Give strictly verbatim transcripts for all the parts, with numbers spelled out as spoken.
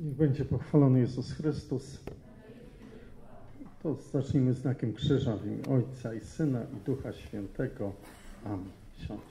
Niech będzie pochwalony Jezus Chrystus. To zacznijmy znakiem krzyża w imię Ojca i Syna i Ducha Świętego. Amen. Siądź.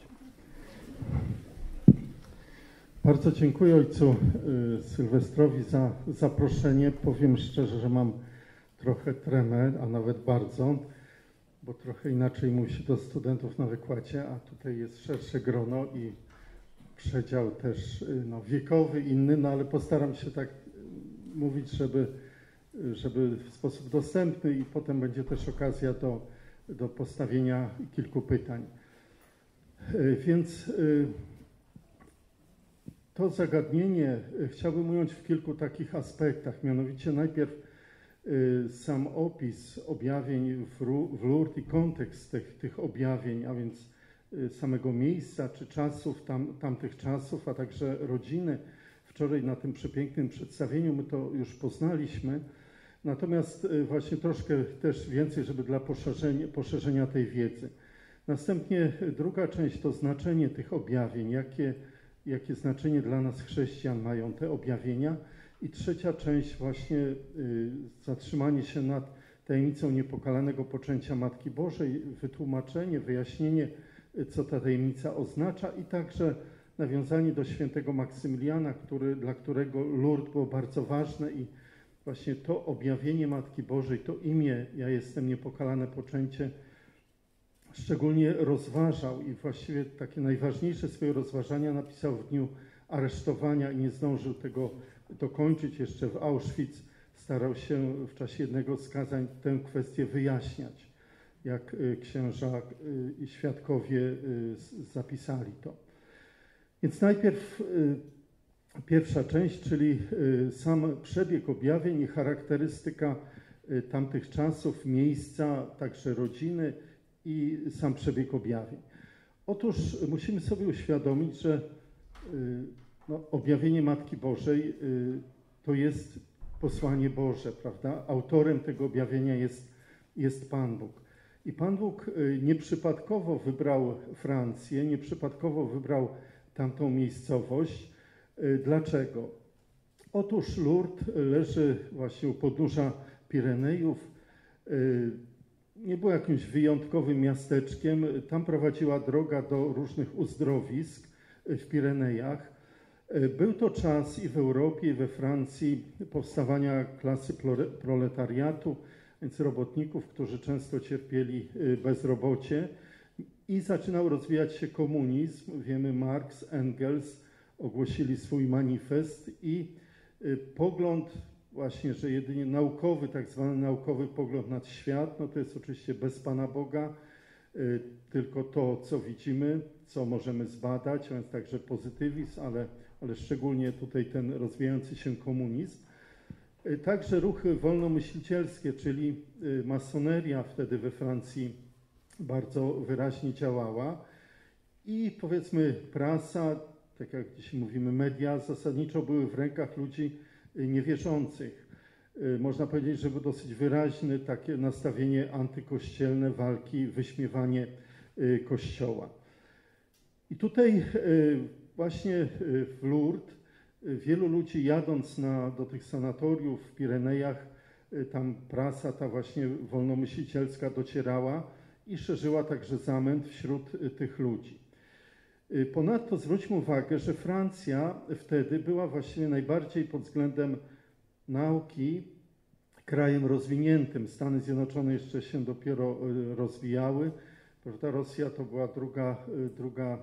Bardzo dziękuję Ojcu y, Sylwestrowi za zaproszenie. Powiem szczerze, że mam trochę tremę, a nawet bardzo, bo trochę inaczej mówi się do studentów na wykładzie, a tutaj jest szersze grono i przedział też y, no, wiekowy, inny, no ale postaram się tak mówić, żeby, żeby w sposób dostępny i potem będzie też okazja do, do postawienia kilku pytań. Y, więc y, to zagadnienie chciałbym ująć w kilku takich aspektach, mianowicie najpierw y, sam opis objawień w, w Lourdes i kontekst tych, tych objawień, a więc y, samego miejsca czy czasów, tam, tamtych czasów, a także rodziny. Wczoraj na tym przepięknym przedstawieniu my to już poznaliśmy, natomiast y, właśnie troszkę też więcej, żeby dla poszerzenia, poszerzenia tej wiedzy. Następnie druga część to znaczenie tych objawień, jakie jakie znaczenie dla nas chrześcijan mają te objawienia. I trzecia część właśnie y, zatrzymanie się nad tajemnicą niepokalanego poczęcia Matki Bożej, wytłumaczenie, wyjaśnienie, y, co ta tajemnica oznacza i także nawiązanie do świętego Maksymiliana, który, dla którego Lourdes było bardzo ważne i właśnie to objawienie Matki Bożej, to imię Ja jestem niepokalane poczęcie szczególnie rozważał i właściwie takie najważniejsze swoje rozważania napisał w dniu aresztowania i nie zdążył tego dokończyć jeszcze w Auschwitz. Starał się w czasie jednego z kazań tę kwestię wyjaśniać, jak księża i świadkowie zapisali to. Więc najpierw pierwsza część, czyli sam przebieg objawień i charakterystyka tamtych czasów, miejsca, także rodziny, i sam przebieg objawień. Otóż musimy sobie uświadomić, że no, objawienie Matki Bożej to jest posłanie Boże, prawda? Autorem tego objawienia jest, jest Pan Bóg. I Pan Bóg nieprzypadkowo wybrał Francję, nieprzypadkowo wybrał tamtą miejscowość. Dlaczego? Otóż Lourdes leży właśnie u podnóża Pirenejów. Nie było jakimś wyjątkowym miasteczkiem. Tam prowadziła droga do różnych uzdrowisk w Pirenejach. Był to czas i w Europie, i we Francji powstawania klasy proletariatu, więc robotników, którzy często cierpieli bezrobocie. I zaczynał rozwijać się komunizm. Wiemy, Marx, Engels ogłosili swój manifest i pogląd właśnie, że jedynie naukowy, tak zwany naukowy pogląd nad świat, no to jest oczywiście bez Pana Boga, y, tylko to, co widzimy, co możemy zbadać, a więc także pozytywizm, ale, ale szczególnie tutaj ten rozwijający się komunizm. Y, także ruchy wolnomyślicielskie, czyli y, masoneria wtedy we Francji bardzo wyraźnie działała i powiedzmy prasa, tak jak dzisiaj mówimy, media zasadniczo były w rękach ludzi niewierzących. Można powiedzieć, że było dosyć wyraźne takie nastawienie antykościelne, walki, wyśmiewanie Kościoła. I tutaj właśnie w Lourdes wielu ludzi jadąc na, do tych sanatoriów w Pirenejach, tam prasa ta właśnie wolnomyślicielska docierała i szerzyła także zamęt wśród tych ludzi. Ponadto zwróćmy uwagę, że Francja wtedy była właściwie najbardziej pod względem nauki krajem rozwiniętym. Stany Zjednoczone jeszcze się dopiero rozwijały. Prawda? Rosja to była druga, druga,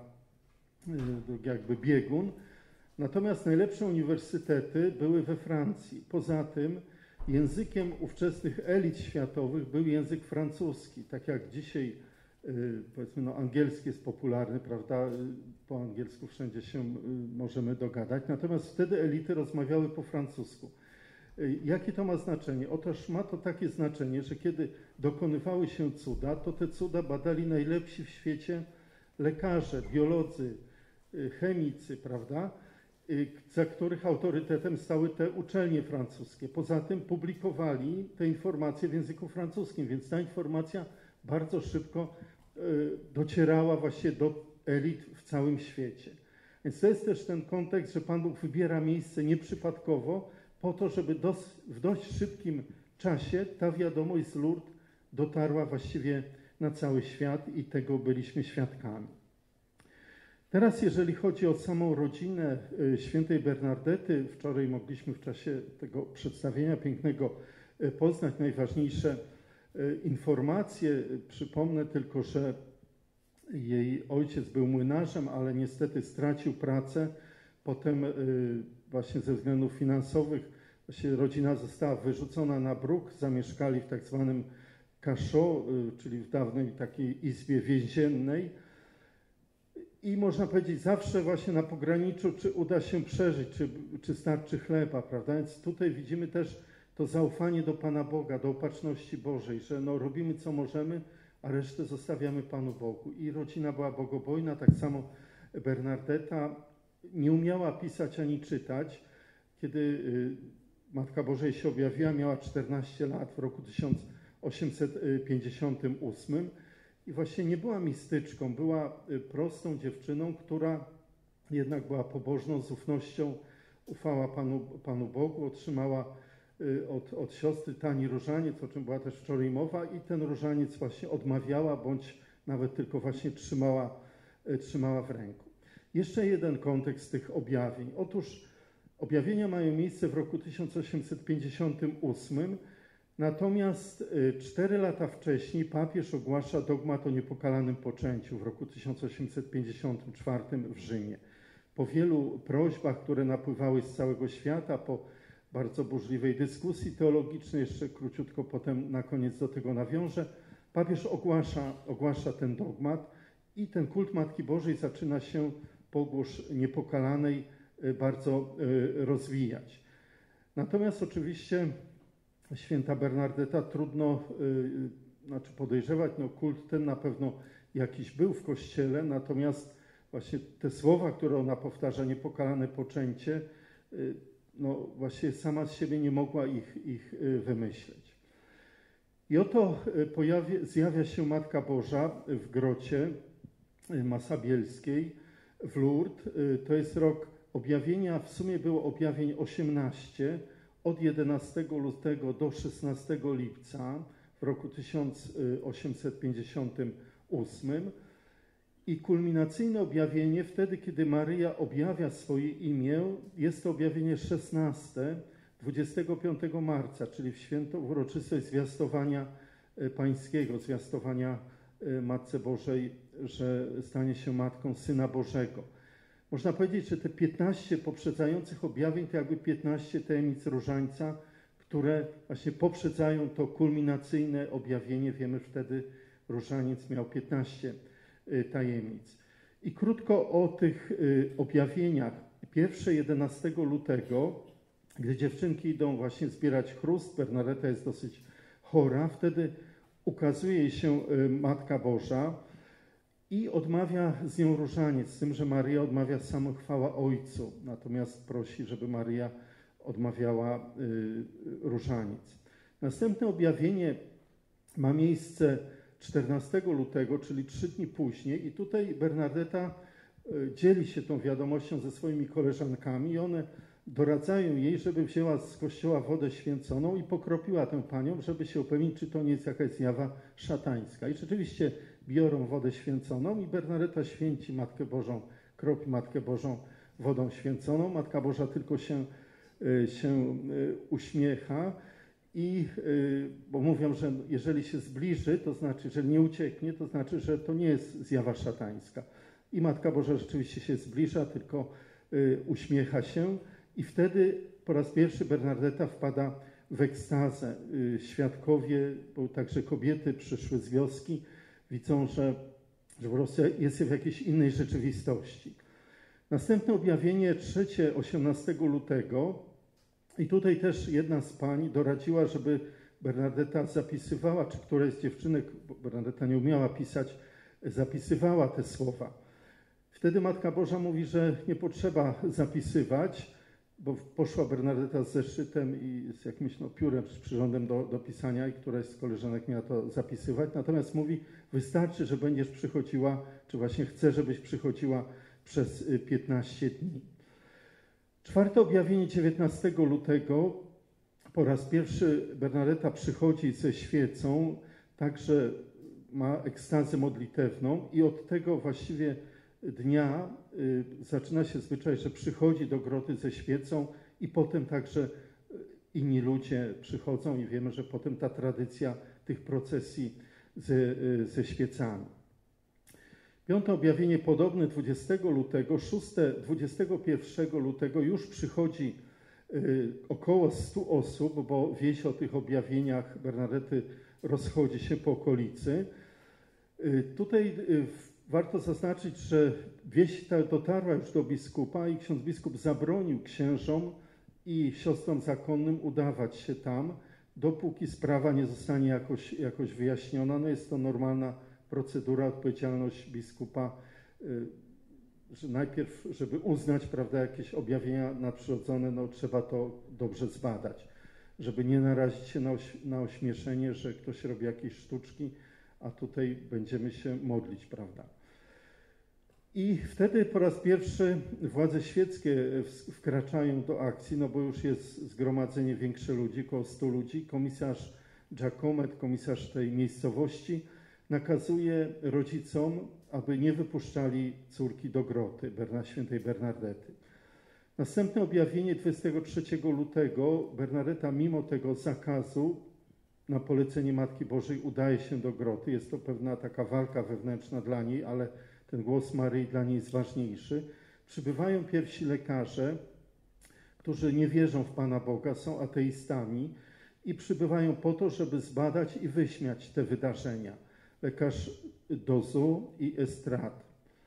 drugi jakby biegun. Natomiast najlepsze uniwersytety były we Francji. Poza tym językiem ówczesnych elit światowych był język francuski. Tak jak dzisiaj powiedzmy, no, angielski jest popularny, prawda? Po angielsku wszędzie się możemy dogadać. Natomiast wtedy elity rozmawiały po francusku. Jakie to ma znaczenie? Otóż ma to takie znaczenie, że kiedy dokonywały się cuda, to te cuda badali najlepsi w świecie lekarze, biolodzy, chemicy, prawda? Za których autorytetem stały te uczelnie francuskie. Poza tym publikowali te informacje w języku francuskim, więc ta informacja bardzo szybko docierała właśnie do elit w całym świecie. Więc to jest też ten kontekst, że Pan Bóg wybiera miejsce nieprzypadkowo, po to, żeby dos, w dość szybkim czasie ta wiadomość z Lourdes dotarła właściwie na cały świat i tego byliśmy świadkami. Teraz jeżeli chodzi o samą rodzinę świętej Bernardety, wczoraj mogliśmy w czasie tego przedstawienia pięknego poznać najważniejsze informacje. Przypomnę tylko, że jej ojciec był młynarzem, ale niestety stracił pracę. Potem właśnie ze względów finansowych właśnie rodzina została wyrzucona na bruk, zamieszkali w tak zwanym cachot, czyli w dawnej takiej izbie więziennej. I można powiedzieć zawsze właśnie na pograniczu, czy uda się przeżyć, czy, czy starczy chleba, prawda? Więc tutaj widzimy też to zaufanie do Pana Boga, do opatrzności Bożej, że no robimy co możemy, a resztę zostawiamy Panu Bogu. I rodzina była bogobojna, tak samo Bernardeta nie umiała pisać ani czytać. Kiedy y, Matka Bożej się objawiła, miała czternaście lat w roku tysiąc osiemset pięćdziesiątym ósmym. I właśnie nie była mistyczką, była prostą dziewczyną, która jednak była pobożną, z ufnością ufała Panu, Panu Bogu, otrzymała od, od siostry tani różaniec, o czym była też wczoraj mowa, i ten różaniec właśnie odmawiała, bądź nawet tylko właśnie trzymała, trzymała w ręku. Jeszcze jeden kontekst tych objawień. Otóż objawienia mają miejsce w roku tysiąc osiemset pięćdziesiątym ósmym, natomiast cztery lata wcześniej papież ogłasza dogmat o niepokalanym poczęciu w roku tysiąc osiemset pięćdziesiątym czwartym w Rzymie. Po wielu prośbach, które napływały z całego świata, po bardzo burzliwej dyskusji teologicznej, jeszcze króciutko potem na koniec do tego nawiążę, papież ogłasza, ogłasza ten dogmat i ten kult Matki Bożej zaczyna się pogłosz niepokalanej bardzo rozwijać. Natomiast oczywiście święta Bernardeta trudno yy, znaczy podejrzewać, no kult ten na pewno jakiś był w Kościele, natomiast właśnie te słowa, które ona powtarza, niepokalane poczęcie, yy, no właśnie sama z siebie nie mogła ich, ich yy, wymyśleć. I oto yy, pojawia, zjawia się Matka Boża w grocie yy, Masabielskiej w Lourdes. Yy, to jest rok objawienia, w sumie było objawień osiemnaście, od jedenastego lutego do szesnastego lipca w roku tysiąc osiemset pięćdziesiątym ósmym i kulminacyjne objawienie wtedy, kiedy Maryja objawia swoje imię, jest to objawienie szesnaste, dwudziestego piątego marca, czyli w święto uroczystość zwiastowania pańskiego, zwiastowania Matce Bożej, że stanie się Matką Syna Bożego. Można powiedzieć, że te piętnaście poprzedzających objawień to jakby piętnaście tajemnic różańca, które właśnie poprzedzają to kulminacyjne objawienie. Wiemy, wtedy różaniec miał piętnaście tajemnic. I krótko o tych objawieniach. Pierwsze jedenastego lutego, gdy dziewczynki idą właśnie zbierać chrust, Bernardeta jest dosyć chora, wtedy ukazuje się Matka Boża i odmawia z nią różaniec, z tym, że Maryja odmawia samochwała Ojcu, natomiast prosi, żeby Maryja odmawiała y, różaniec. Następne objawienie ma miejsce czternastego lutego, czyli trzy dni później, i tutaj Bernardeta y, dzieli się tą wiadomością ze swoimi koleżankami i one doradzają jej, żeby wzięła z kościoła wodę święconą i pokropiła tę panią, żeby się upewnić, czy to nie jest jakaś zjawa szatańska. I rzeczywiście biorą wodę święconą i Bernardeta święci Matkę Bożą, kropi Matkę Bożą wodą święconą. Matka Boża tylko się, się uśmiecha i, bo mówią, że jeżeli się zbliży, to znaczy, że nie ucieknie, to znaczy, że to nie jest zjawa szatańska. I Matka Boża rzeczywiście się zbliża, tylko uśmiecha się i wtedy po raz pierwszy Bernardeta wpada w ekstazę. Świadkowie, bo także kobiety przyszły z wioski, widzą, że, że po prostu jest w jakiejś innej rzeczywistości. Następne objawienie, trzecie, osiemnastego lutego, i tutaj też jedna z pań doradziła, żeby Bernardeta zapisywała, czy któraś z dziewczynek, bo Bernardeta nie umiała pisać, zapisywała te słowa. Wtedy Matka Boża mówi, że nie potrzeba zapisywać, bo poszła Bernardeta z zeszytem i z jakimś no, piórem, z przyrządem do, do pisania i któraś z koleżanek miała to zapisywać. Natomiast mówi, wystarczy, że będziesz przychodziła, czy właśnie chce, żebyś przychodziła przez piętnaście dni. Czwarte objawienie dziewiętnastego lutego. Po raz pierwszy Bernadetta przychodzi ze świecą, także ma ekstazę modlitewną i od tego właściwie dnia y, zaczyna się zwyczaj, że przychodzi do groty ze świecą i potem także inni ludzie przychodzą i wiemy, że potem ta tradycja tych procesji ze, y, ze świecami. Piąte objawienie podobne dwudziestego lutego, szóste dwudziestego pierwszego lutego już przychodzi y, około stu osób, bo wieść o tych objawieniach Bernadety rozchodzi się po okolicy. Y, tutaj y, warto zaznaczyć, że wieść ta dotarła już do biskupa i ksiądz biskup zabronił księżom i siostrom zakonnym udawać się tam, dopóki sprawa nie zostanie jakoś, jakoś wyjaśniona. No jest to normalna procedura, odpowiedzialność biskupa, że najpierw, żeby uznać, prawda, jakieś objawienia nadprzyrodzone, no trzeba to dobrze zbadać, żeby nie narazić się na, oś, na ośmieszenie, że ktoś robi jakieś sztuczki, a tutaj będziemy się modlić, prawda. I wtedy po raz pierwszy władze świeckie wkraczają do akcji, no bo już jest zgromadzenie większe ludzi, około stu ludzi. Komisarz Giacomet, komisarz tej miejscowości, nakazuje rodzicom, aby nie wypuszczali córki do groty świętej Bernardety. Następne objawienie dwudziestego trzeciego lutego. Bernadeta mimo tego zakazu na polecenie Matki Bożej udaje się do groty. Jest to pewna taka walka wewnętrzna dla niej, ale ten głos Maryi dla niej jest ważniejszy. Przybywają pierwsi lekarze, którzy nie wierzą w Pana Boga, są ateistami i przybywają po to, żeby zbadać i wyśmiać te wydarzenia. Lekarz Dozu i Estrat.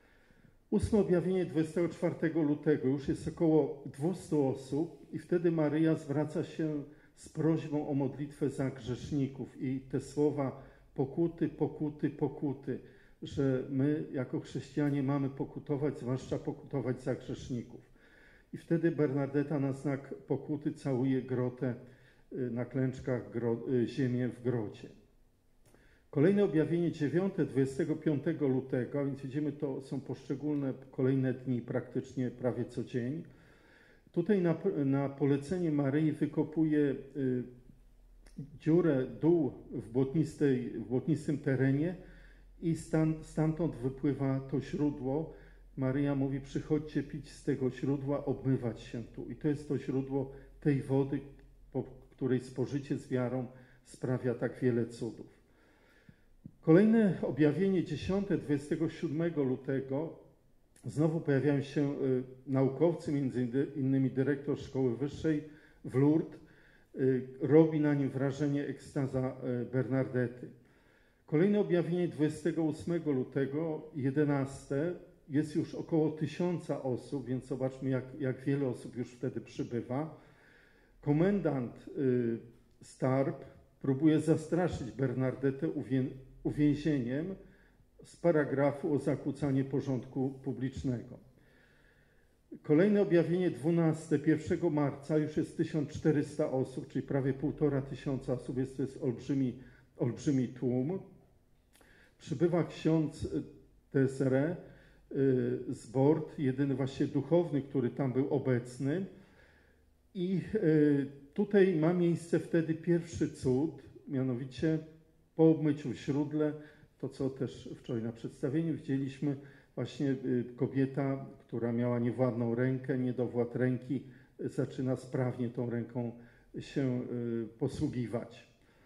Ósme objawienie dwudziestego czwartego lutego. Już jest około dwustu osób i wtedy Maryja zwraca się z prośbą o modlitwę za grzeszników i te słowa pokuty, pokuty, pokuty, że my jako chrześcijanie mamy pokutować, zwłaszcza pokutować za grzeszników. I wtedy Bernadeta na znak pokuty całuje grotę na klęczkach, gro, ziemię w grocie. Kolejne objawienie dziewiąte, dwudziestego piątego lutego, a więc widzimy, to są poszczególne kolejne dni, praktycznie prawie co dzień. Tutaj na, na polecenie Maryi wykopuje y, dziurę, dół w, błotnistej, w błotnistym terenie i stan, stamtąd wypływa to źródło. Maryja mówi, przychodźcie pić z tego źródła, obmywać się tu. I to jest to źródło tej wody, po której spożycie z wiarą sprawia tak wiele cudów. Kolejne objawienie dziesiąte, dwudziestego siódmego lutego. Znowu pojawiają się y, naukowcy, między innymi dyrektor szkoły wyższej w Lourdes. Y, robi na nim wrażenie ekstaza y, Bernardety. Kolejne objawienie dwudziestego ósmego lutego, jedenaste. Jest już około tysiąca osób, więc zobaczmy, jak, jak wiele osób już wtedy przybywa. Komendant y, Starb próbuje zastraszyć Bernardetę uwię, uwięzieniem z paragrafu o zakłócanie porządku publicznego. Kolejne objawienie dwunaste, pierwszego marca, już jest tysiąc czterysta osób, czyli prawie półtora tysiąca osób, jest to jest olbrzymi, olbrzymi tłum. Przybywa ksiądz Desire z Bord, jedyny właśnie duchowny, który tam był obecny. I tutaj ma miejsce wtedy pierwszy cud, mianowicie po obmyciu w źródle, to co też wczoraj na przedstawieniu widzieliśmy, właśnie kobieta, która miała niewładną rękę, niedowład ręki, zaczyna sprawnie tą ręką się posługiwać.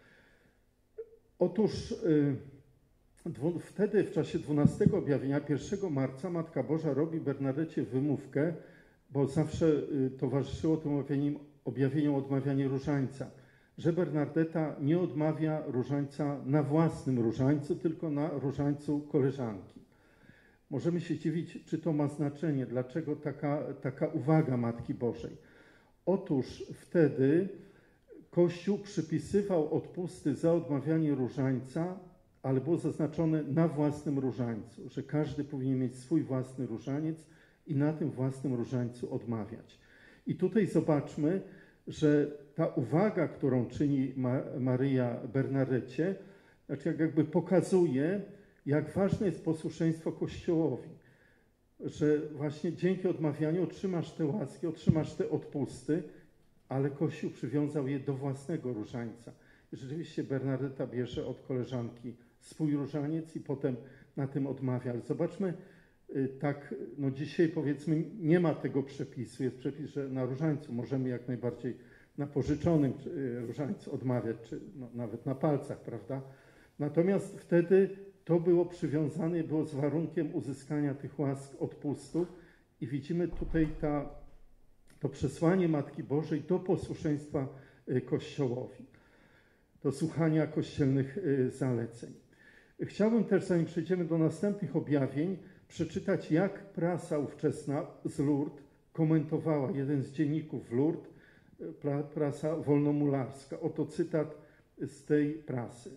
Otóż wtedy w czasie dwunastego objawienia, pierwszego marca, Matka Boża robi Bernadecie wymówkę, bo zawsze towarzyszyło tym objawieniom odmawianie różańca, że Bernadeta nie odmawia różańca na własnym różańcu, tylko na różańcu koleżanki. Możemy się dziwić, czy to ma znaczenie, dlaczego taka, taka uwaga Matki Bożej. Otóż wtedy Kościół przypisywał odpusty za odmawianie różańca, ale było zaznaczone na własnym różańcu, że każdy powinien mieć swój własny różaniec i na tym własnym różańcu odmawiać. I tutaj zobaczmy, że ta uwaga, którą czyni Ma Maryja Bernadecie, znaczy jakby pokazuje, jak ważne jest posłuszeństwo Kościołowi. że właśnie dzięki odmawianiu otrzymasz te łaski, otrzymasz te odpusty, ale Kościół przywiązał je do własnego różańca. I rzeczywiście Bernardeta bierze od koleżanki swój różaniec i potem na tym odmawia. Ale zobaczmy, tak, no dzisiaj powiedzmy nie ma tego przepisu. Jest przepis, że na różańcu możemy jak najbardziej na pożyczonym różańcu odmawiać, czy no, nawet na palcach, prawda? Natomiast wtedy to było przywiązane, było z warunkiem uzyskania tych łask odpustu i widzimy tutaj ta, to przesłanie Matki Bożej do posłuszeństwa Kościołowi, do słuchania kościelnych zaleceń. Chciałbym też, zanim przejdziemy do następnych objawień, przeczytać, jak prasa ówczesna z Lourdes komentowała, jeden z dzienników w Lourdes, prasa wolnomularska. Oto cytat z tej prasy.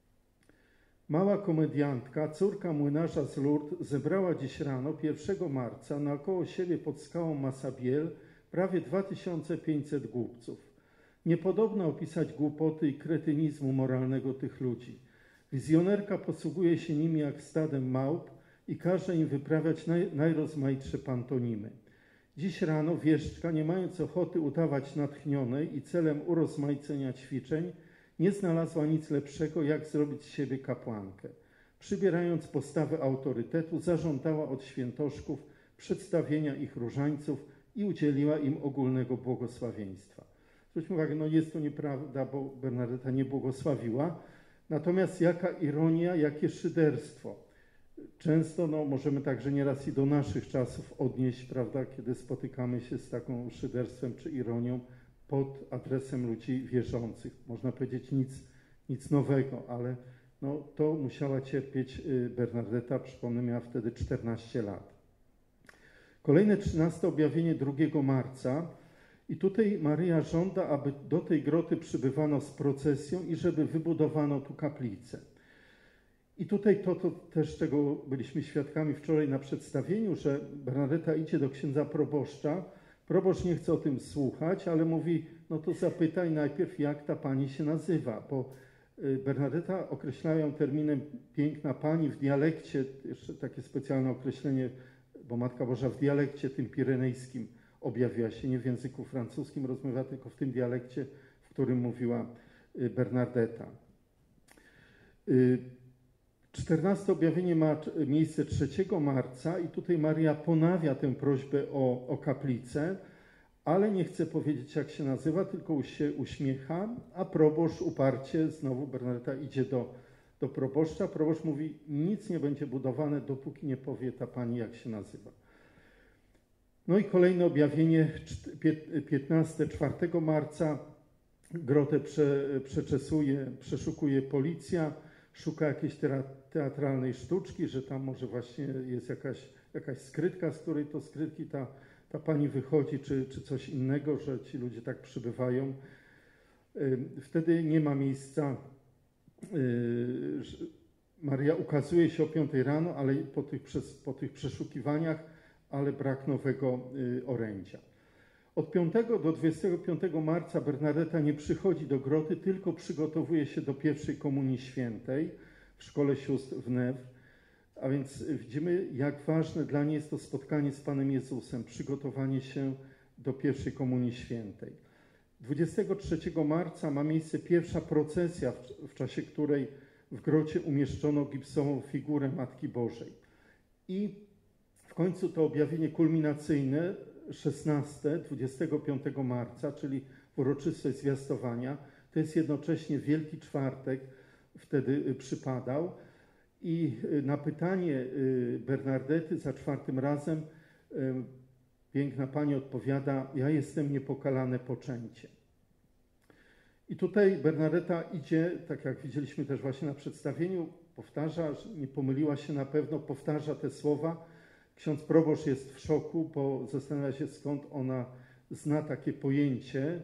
Mała komediantka, córka młynarza z Lourdes, zebrała dziś rano, pierwszego marca, naokoło siebie pod skałą Massabielle prawie dwa tysiące pięćset głupców. Niepodobna opisać głupoty i kretynizmu moralnego tych ludzi. Wizjonerka posługuje się nimi jak stadem małp i każe im wyprawiać naj, najrozmaitsze pantonimy. Dziś rano wieszczka, nie mając ochoty udawać natchnionej i celem urozmaicenia ćwiczeń, nie znalazła nic lepszego, jak zrobić z siebie kapłankę. Przybierając postawę autorytetu, zażądała od świętoszków przedstawienia ich różańców i udzieliła im ogólnego błogosławieństwa. Zwróćmy uwagę, no jest to nieprawda, bo Bernardeta nie błogosławiła. Natomiast jaka ironia, jakie szyderstwo. Często no, możemy także nieraz i do naszych czasów odnieść, prawda, kiedy spotykamy się z taką szyderstwem czy ironią pod adresem ludzi wierzących. Można powiedzieć nic, nic nowego, ale no, to musiała cierpieć Bernardeta, przypomnę, miała wtedy czternaście lat. Kolejne trzynaste objawienie drugiego marca i tutaj Maryja żąda, aby do tej groty przybywano z procesją i żeby wybudowano tu kaplicę. I tutaj to, to też, czego byliśmy świadkami wczoraj na przedstawieniu, że Bernardeta idzie do księdza proboszcza. Proboszcz nie chce o tym słuchać, ale mówi, no to zapytaj najpierw, jak ta pani się nazywa, bo Bernardeta określają terminem piękna pani w dialekcie, jeszcze takie specjalne określenie, bo Matka Boża w dialekcie tym pirenejskim objawiła się, nie w języku francuskim rozmawiała, tylko w tym dialekcie, w którym mówiła Bernardeta. czternaste objawienie ma miejsce trzeciego marca i tutaj Maria ponawia tę prośbę o, o kaplicę, ale nie chce powiedzieć, jak się nazywa, tylko się uśmiecha, a proboszcz uparcie, znowu Bernardeta idzie do, do proboszcza. Proboszcz mówi, nic nie będzie budowane, dopóki nie powie ta pani, jak się nazywa. No i kolejne objawienie, piętnaste, czwartego marca. Grotę prze, przeczesuje, przeszukuje policja, szuka jakiejś teatralnej sztuczki, że tam może właśnie jest jakaś, jakaś skrytka, z której to skrytki ta, ta pani wychodzi, czy, czy coś innego, że ci ludzie tak przybywają. Wtedy nie ma miejsca. Maria ukazuje się o piątej rano, ale po tych, po tych przeszukiwaniach, ale brak nowego orędzia. Od piątego do dwudziestego piątego marca Bernardeta nie przychodzi do groty, tylko przygotowuje się do pierwszej komunii świętej w szkole sióstr w Newr. A więc widzimy, jak ważne dla niej jest to spotkanie z Panem Jezusem, przygotowanie się do pierwszej komunii świętej. dwudziestego trzeciego marca ma miejsce pierwsza procesja, w, w czasie której w grocie umieszczono gipsową figurę Matki Bożej. I w końcu to objawienie kulminacyjne, szesnaste, dwudziestego piątego marca, czyli uroczystość zwiastowania, to jest jednocześnie Wielki Czwartek, wtedy przypadał. I na pytanie Bernardety za czwartym razem piękna pani odpowiada, ja jestem niepokalane poczęcie. I tutaj Bernardeta idzie, tak jak widzieliśmy też właśnie na przedstawieniu, powtarza, że nie pomyliła się na pewno, powtarza te słowa. Ksiądz proboszcz jest w szoku, bo zastanawia się, skąd ona zna takie pojęcie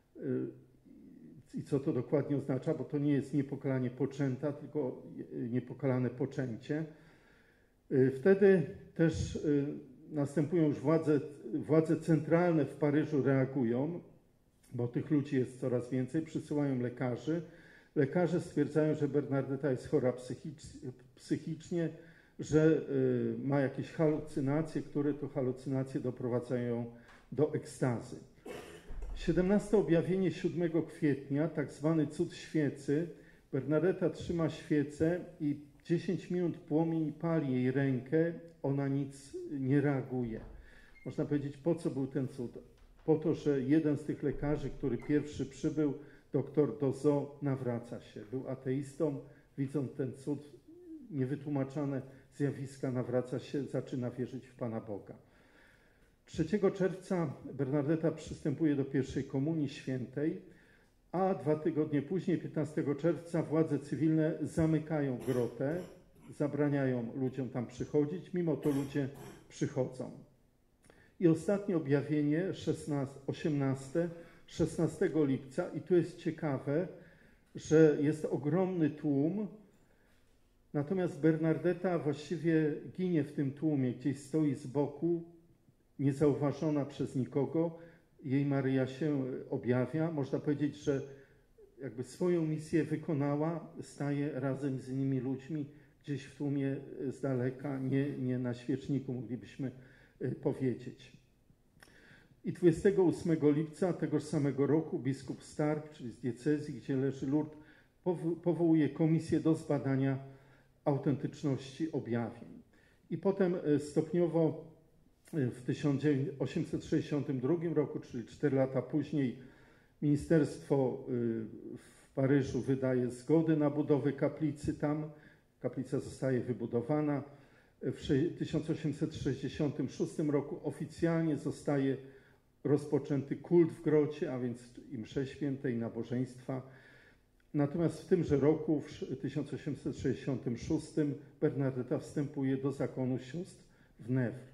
i co to dokładnie oznacza, bo to nie jest niepokalanie poczęta, tylko niepokalane poczęcie. Wtedy też następują już władze, władze centralne w Paryżu reagują, bo tych ludzi jest coraz więcej, przysyłają lekarzy. Lekarze stwierdzają, że Bernardeta jest chora psychicznie, że ma jakieś halucynacje, które to halucynacje doprowadzają do ekstazy. siedemnaste objawienie siódmego kwietnia, tak zwany cud świecy. Bernadetta trzyma świecę i dziesięć minut płomień pali jej rękę, ona nic nie reaguje. Można powiedzieć, po co był ten cud? Po to, że jeden z tych lekarzy, który pierwszy przybył, doktor Dozo, nawraca się. Był ateistą, widząc ten cud, niewytłumaczone zjawiska, nawraca się, zaczyna wierzyć w Pana Boga. trzeciego czerwca Bernadetta przystępuje do pierwszej komunii świętej, a dwa tygodnie później, piętnastego czerwca, władze cywilne zamykają grotę, zabraniają ludziom tam przychodzić, mimo to ludzie przychodzą. I ostatnie objawienie, osiemnaste, szesnastego lipca, i tu jest ciekawe, że jest ogromny tłum, natomiast Bernadetta właściwie ginie w tym tłumie, gdzieś stoi z boku, niezauważona przez nikogo, jej Maryja się objawia. Można powiedzieć, że jakby swoją misję wykonała, staje razem z innymi ludźmi, gdzieś w tłumie z daleka, nie, nie na świeczniku, moglibyśmy powiedzieć. I dwudziestego ósmego lipca tegoż samego roku biskup Stark, czyli z diecezji, gdzie leży Lourdes, powołuje komisję do zbadania autentyczności objawień. I potem stopniowo w tysiąc osiemset sześćdziesiątym drugim roku, czyli cztery lata później, ministerstwo w Paryżu wydaje zgodę na budowę kaplicy tam. Kaplica zostaje wybudowana. W tysiąc osiemset sześćdziesiątym szóstym roku oficjalnie zostaje rozpoczęty kult w grocie, a więc i msze święte, i nabożeństwa. Natomiast w tymże roku, w tysiąc osiemset sześćdziesiątym szóstym, Bernadetta wstępuje do zakonu sióstr w Nevres.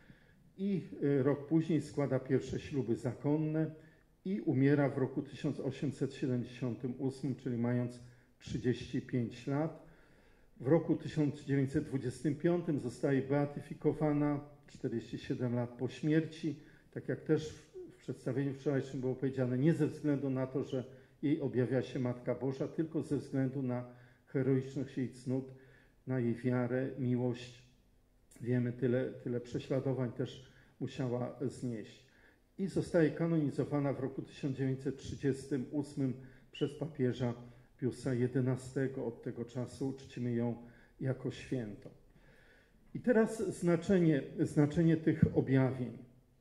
I rok później składa pierwsze śluby zakonne i umiera w roku tysiąc osiemset siedemdziesiątym ósmym, czyli mając trzydzieści pięć lat. W roku tysiąc dziewięćset dwudziestym piątym zostaje beatyfikowana, czterdzieści siedem lat po śmierci. Tak jak też w przedstawieniu wczorajszym było powiedziane, nie ze względu na to, że jej objawia się Matka Boża, tylko ze względu na heroiczność jej cnót, na jej wiarę, miłość. Wiemy, tyle, tyle prześladowań też musiała znieść. I zostaje kanonizowana w roku tysiąc dziewięćset trzydziestym ósmym przez papieża Piusa jedenastego. Od tego czasu czcimy ją jako świętą. I teraz znaczenie, znaczenie tych objawień.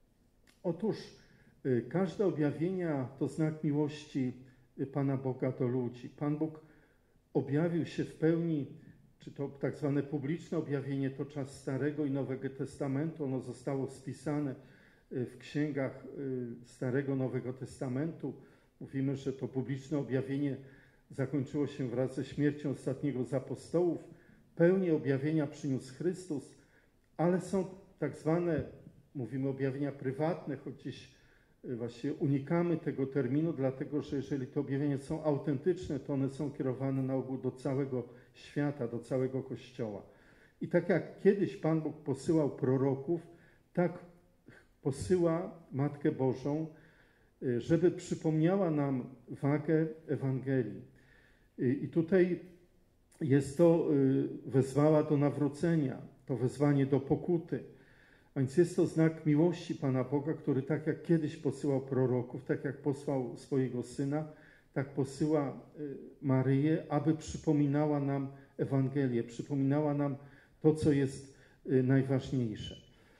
Otóż y, każde objawienia to znak miłości Pana Boga do ludzi. Pan Bóg objawił się w pełni, czy to tak zwane publiczne objawienie, to czas Starego i Nowego Testamentu. Ono zostało spisane w księgach Starego, Nowego Testamentu. Mówimy, że to publiczne objawienie zakończyło się wraz ze śmiercią ostatniego z apostołów. Pełnię objawienia przyniósł Chrystus, ale są tak zwane, mówimy, objawienia prywatne, choć dziś właściwie unikamy tego terminu, dlatego że jeżeli te objawienia są autentyczne, to one są kierowane na ogół do całego świata, do całego Kościoła. I tak jak kiedyś Pan Bóg posyłał proroków, tak posyła Matkę Bożą, żeby przypomniała nam wagę Ewangelii. I tutaj jest to wezwała do nawrócenia, to wezwanie do pokuty. A więc jest to znak miłości Pana Boga, który tak jak kiedyś posyłał proroków, tak jak posłał swojego Syna, tak posyła Maryję, aby przypominała nam Ewangelię, przypominała nam to, co jest najważniejsze.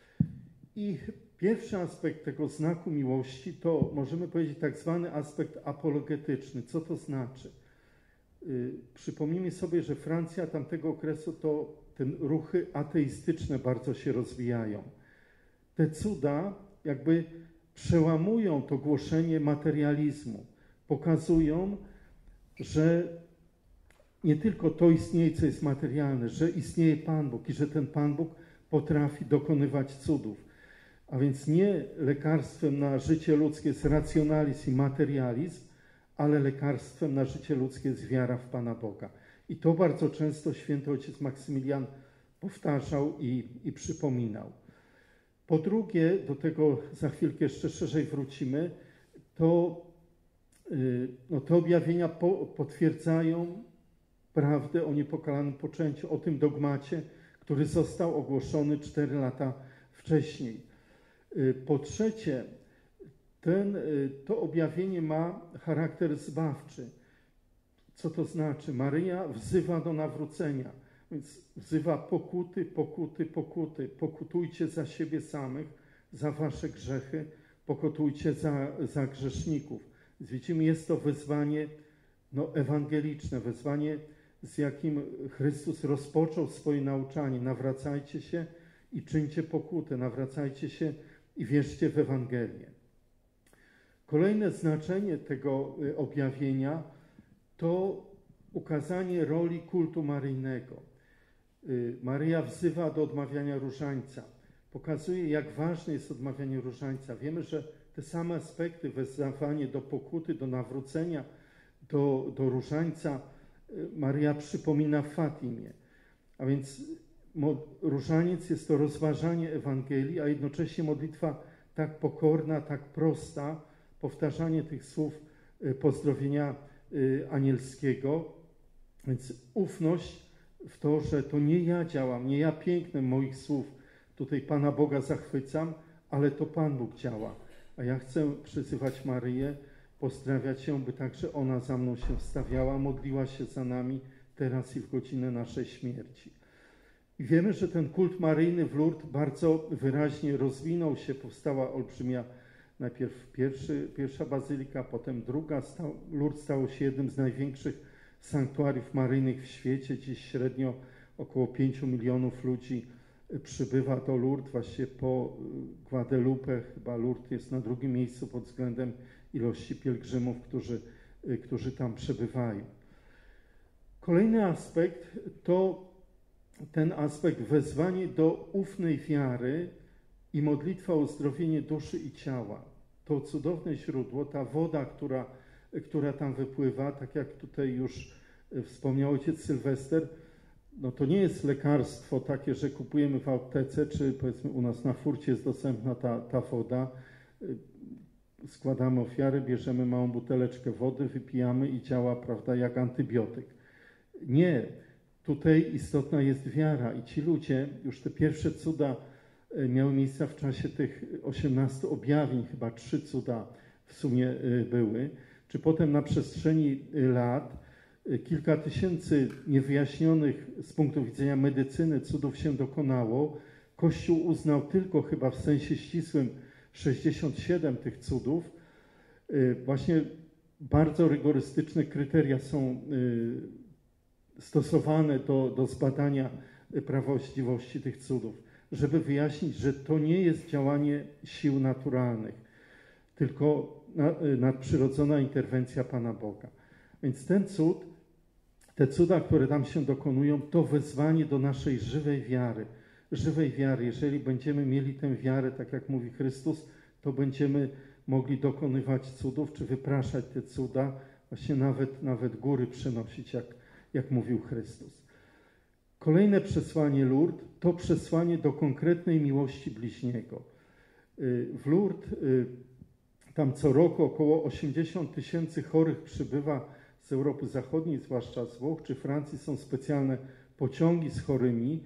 I pierwszy aspekt tego znaku miłości to, możemy powiedzieć, tak zwany aspekt apologetyczny. Co to znaczy? Przypomnijmy sobie, że Francja tamtego okresu to te ruchy ateistyczne bardzo się rozwijają. Te cuda jakby przełamują to głoszenie materializmu. Pokazują, że nie tylko to istnieje, co jest materialne, że istnieje Pan Bóg i że ten Pan Bóg potrafi dokonywać cudów. A więc nie lekarstwem na życie ludzkie jest racjonalizm i materializm, ale lekarstwem na życie ludzkie jest wiara w Pana Boga. I to bardzo często święty ojciec Maksymilian powtarzał i, i przypominał. Po drugie, do tego za chwilkę jeszcze szerzej wrócimy, to yy, no, te objawienia po, potwierdzają prawdę o niepokalanym poczęciu, o tym dogmacie, który został ogłoszony cztery lata wcześniej. Po trzecie, ten, to objawienie ma charakter zbawczy. Co to znaczy? Maryja wzywa do nawrócenia, więc wzywa pokuty, pokuty, pokuty. Pokutujcie za siebie samych, za wasze grzechy, pokutujcie za, za grzeszników. Więc widzimy, jest to wezwanie no, ewangeliczne, wezwanie, z jakim Chrystus rozpoczął swoje nauczanie. Nawracajcie się i czyńcie pokutę, nawracajcie się i wierzcie w Ewangelię. Kolejne znaczenie tego objawienia to ukazanie roli kultu maryjnego. Maryja wzywa do odmawiania różańca. Pokazuje, jak ważne jest odmawianie różańca. Wiemy, że te same aspekty, wezwanie do pokuty, do nawrócenia, do, do różańca Maryja przypomina w Fatimie. A więc różaniec jest to rozważanie Ewangelii, a jednocześnie modlitwa tak pokorna, tak prosta, powtarzanie tych słów pozdrowienia anielskiego. Więc ufność w to, że to nie ja działam, nie ja pięknem moich słów tutaj Pana Boga zachwycam, ale to Pan Bóg działa. A ja chcę przyzywać Maryję, pozdrawiać ją, by także ona za mną się wstawiała, modliła się za nami teraz i w godzinę naszej śmierci. I wiemy, że ten kult maryjny w Lourdes bardzo wyraźnie rozwinął się, powstała olbrzymia, najpierw pierwszy, pierwsza bazylika, potem druga. Stał, Lourdes stało się jednym z największych sanktuariów maryjnych w świecie. Dziś średnio około pięciu milionów ludzi przybywa do Lourdes, właśnie po Guadalupe. Chyba Lourdes jest na drugim miejscu pod względem ilości pielgrzymów, którzy, którzy tam przebywają. Kolejny aspekt to ten aspekt wezwanie do ufnej wiary i modlitwa o uzdrowienie duszy i ciała. To cudowne źródło, ta woda, która, która tam wypływa, tak jak tutaj już wspomniał ojciec Sylwester, no to nie jest lekarstwo takie, że kupujemy w aptece, czy powiedzmy u nas na furcie jest dostępna ta, ta woda. Składamy ofiarę, bierzemy małą buteleczkę wody, wypijamy i działa, prawda, jak antybiotyk. Nie. Tutaj istotna jest wiara i ci ludzie, już te pierwsze cuda miały miejsce w czasie tych osiemnastu objawień, chyba trzy cuda w sumie były, czy potem na przestrzeni lat kilka tysięcy niewyjaśnionych z punktu widzenia medycyny cudów się dokonało. Kościół uznał tylko chyba w sensie ścisłym sześćdziesiąt siedem tych cudów. Właśnie bardzo rygorystyczne kryteria są stosowane do, do zbadania prawdziwości tych cudów, żeby wyjaśnić, że to nie jest działanie sił naturalnych, tylko nadprzyrodzona interwencja Pana Boga. Więc ten cud, te cuda, które tam się dokonują, to wezwanie do naszej żywej wiary. Żywej wiary. Jeżeli będziemy mieli tę wiarę, tak jak mówi Chrystus, to będziemy mogli dokonywać cudów, czy wypraszać te cuda, właśnie nawet, nawet góry przenosić, jak, jak mówił Chrystus. Kolejne przesłanie Lourdes to przesłanie do konkretnej miłości bliźniego. W Lourdes tam co roku około osiemdziesiąt tysięcy chorych przybywa z Europy Zachodniej, zwłaszcza z Włoch czy Francji. Są specjalne pociągi z chorymi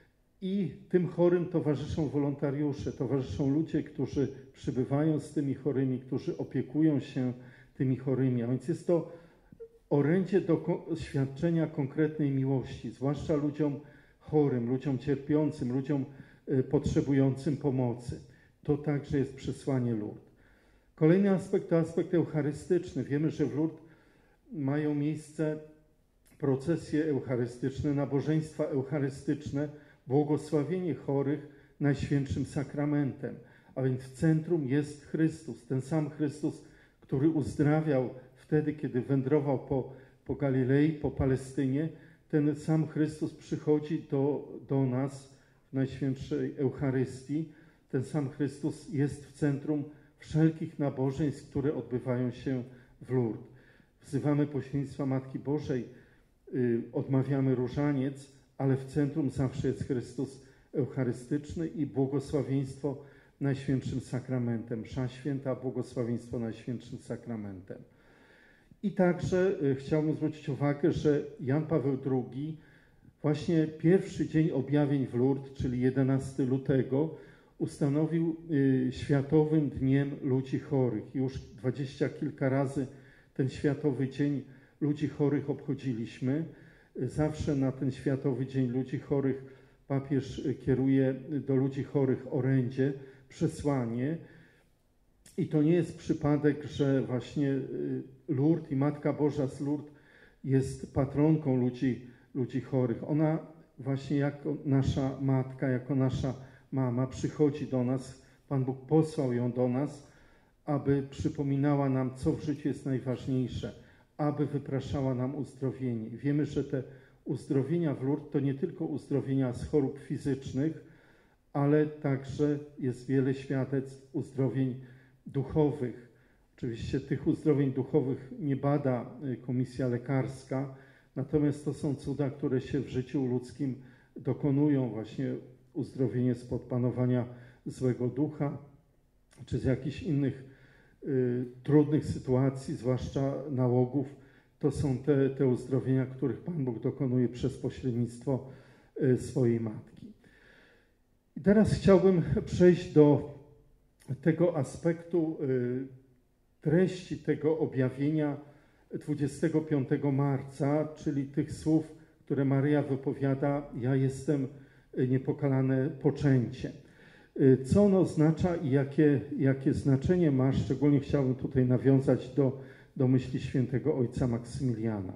i tym chorym towarzyszą wolontariusze, towarzyszą ludzie, którzy przybywają z tymi chorymi, którzy opiekują się tymi chorymi. A więc jest to orędzie do świadczenia konkretnej miłości, zwłaszcza ludziom chorym, ludziom cierpiącym, ludziom potrzebującym pomocy. To także jest przesłanie Lourdes. Kolejny aspekt to aspekt eucharystyczny. Wiemy, że w Lourdes mają miejsce procesje eucharystyczne, nabożeństwa eucharystyczne, błogosławienie chorych Najświętszym Sakramentem. A więc w centrum jest Chrystus, ten sam Chrystus, który uzdrawiał wtedy, kiedy wędrował po, po Galilei, po Palestynie. Ten sam Chrystus przychodzi do, do nas w Najświętszej Eucharystii. Ten sam Chrystus jest w centrum wszelkich nabożeństw, które odbywają się w Lourdes. Wzywamy poświęctwa Matki Bożej, yy, odmawiamy różaniec, ale w centrum zawsze jest Chrystus eucharystyczny i błogosławieństwo Najświętszym Sakramentem. Msza Święta, błogosławieństwo Najświętszym Sakramentem. I także y, chciałbym zwrócić uwagę, że Jan Paweł drugi właśnie pierwszy dzień objawień w Lourdes, czyli jedenastego lutego, ustanowił y, Światowym Dniem Ludzi Chorych. Już dwadzieścia kilka razy ten Światowy Dzień Ludzi Chorych obchodziliśmy. Zawsze na ten Światowy Dzień Ludzi Chorych papież kieruje do ludzi chorych orędzie, przesłanie. I to nie jest przypadek, że właśnie Lourdes i Matka Boża z Lourdes jest patronką ludzi, ludzi chorych. Ona właśnie jako nasza matka, jako nasza mama przychodzi do nas. Pan Bóg posłał ją do nas, aby przypominała nam, co w życiu jest najważniejsze, aby wypraszała nam uzdrowienie. Wiemy, że te uzdrowienia w Lourdes to nie tylko uzdrowienia z chorób fizycznych, ale także jest wiele świadectw uzdrowień duchowych. Oczywiście tych uzdrowień duchowych nie bada komisja lekarska, natomiast to są cuda, które się w życiu ludzkim dokonują, właśnie uzdrowienie spod panowania złego ducha, czy z jakichś innych y, trudnych sytuacji, zwłaszcza nałogów. To są te, te uzdrowienia, których Pan Bóg dokonuje przez pośrednictwo y, swojej Matki. I teraz chciałbym przejść do tego aspektu y, treści tego objawienia dwudziestego piątego marca, czyli tych słów, które Maryja wypowiada: ja jestem niepokalane poczęcie. Co ono oznacza i jakie, jakie znaczenie ma? Szczególnie chciałbym tutaj nawiązać do, do myśli świętego ojca Maksymiliana.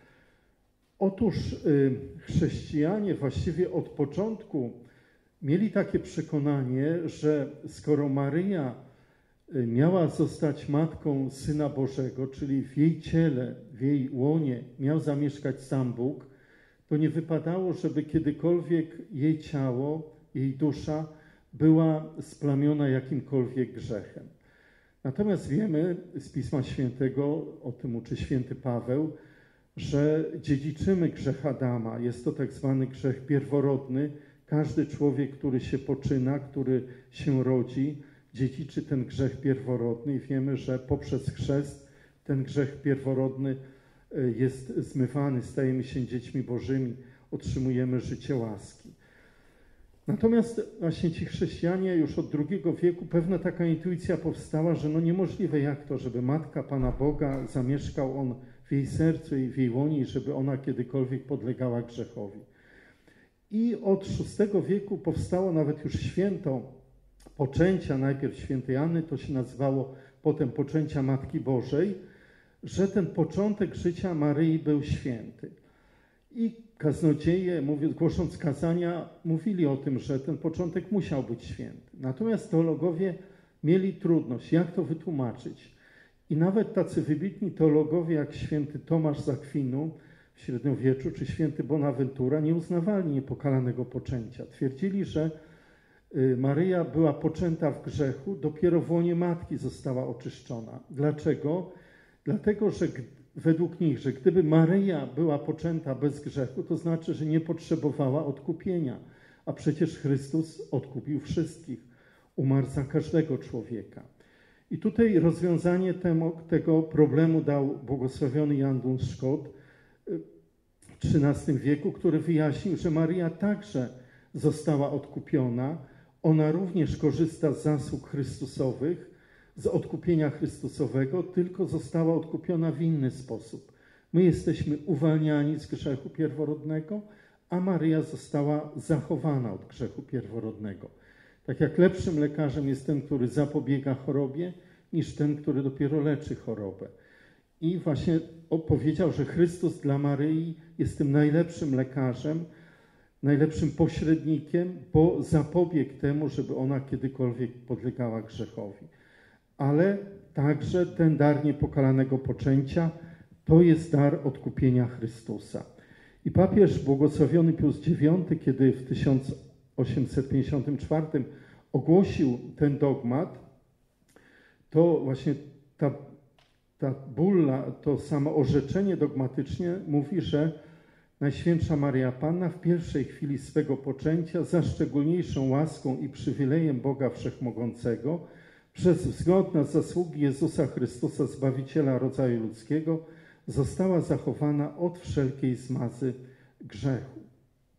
Otóż y, chrześcijanie właściwie od początku mieli takie przekonanie, że skoro Maryja miała zostać matką Syna Bożego, czyli w jej ciele, w jej łonie miał zamieszkać sam Bóg, to nie wypadało, żeby kiedykolwiek jej ciało, jej dusza była splamiona jakimkolwiek grzechem. Natomiast wiemy z Pisma Świętego, o tym uczy święty Paweł, że dziedziczymy grzech Adama. Jest to tak zwany grzech pierworodny. Każdy człowiek, który się poczyna, który się rodzi, dziedziczy ten grzech pierworodny i wiemy, że poprzez chrzest ten grzech pierworodny jest zmywany, stajemy się dziećmi bożymi, otrzymujemy życie łaski. Natomiast właśnie ci chrześcijanie już od drugiego wieku pewna taka intuicja powstała, że no niemożliwe jak to, żeby Matka Pana Boga zamieszkał On w jej sercu i w jej łonie i żeby ona kiedykolwiek podlegała grzechowi. I od szóstego wieku powstało nawet już święto poczęcia, najpierw świętej Anny, to się nazywało potem poczęcia Matki Bożej, że ten początek życia Maryi był święty. I kaznodzieje, mówiąc, głosząc kazania, mówili o tym, że ten początek musiał być święty. Natomiast teologowie mieli trudność, jak to wytłumaczyć. I nawet tacy wybitni teologowie jak święty Tomasz z Akwinu w średniowieczu, czy święty Bonaventura nie uznawali niepokalanego poczęcia. Twierdzili, że Maryja była poczęta w grzechu, dopiero w łonie matki została oczyszczona. Dlaczego? Dlatego, że według nich, że gdyby Maryja była poczęta bez grzechu, to znaczy, że nie potrzebowała odkupienia. A przecież Chrystus odkupił wszystkich. Umarł za każdego człowieka. I tutaj rozwiązanie temu, tego problemu dał błogosławiony Jan Duns-Scotus w trzynastym wieku, który wyjaśnił, że Maryja także została odkupiona. Ona również korzysta z zasług Chrystusowych, z odkupienia Chrystusowego, tylko została odkupiona w inny sposób. My jesteśmy uwalniani z grzechu pierworodnego, a Maryja została zachowana od grzechu pierworodnego. Tak jak lepszym lekarzem jest ten, który zapobiega chorobie, niż ten, który dopiero leczy chorobę. I właśnie powiedział, że Chrystus dla Maryi jest tym najlepszym lekarzem, najlepszym pośrednikiem, bo zapobiegł temu, żeby ona kiedykolwiek podlegała grzechowi. Ale także ten dar niepokalanego poczęcia to jest dar odkupienia Chrystusa. I papież błogosławiony Pius dziewiąty, kiedy w tysiąc osiemset pięćdziesiątym czwartym ogłosił ten dogmat, to właśnie ta, ta bulla, to samo orzeczenie dogmatycznie mówi, że Najświętsza Maryja Panna w pierwszej chwili swego poczęcia za szczególniejszą łaską i przywilejem Boga Wszechmogącego przez wzgląd na zasługi Jezusa Chrystusa, Zbawiciela rodzaju ludzkiego, została zachowana od wszelkiej zmazy grzechu.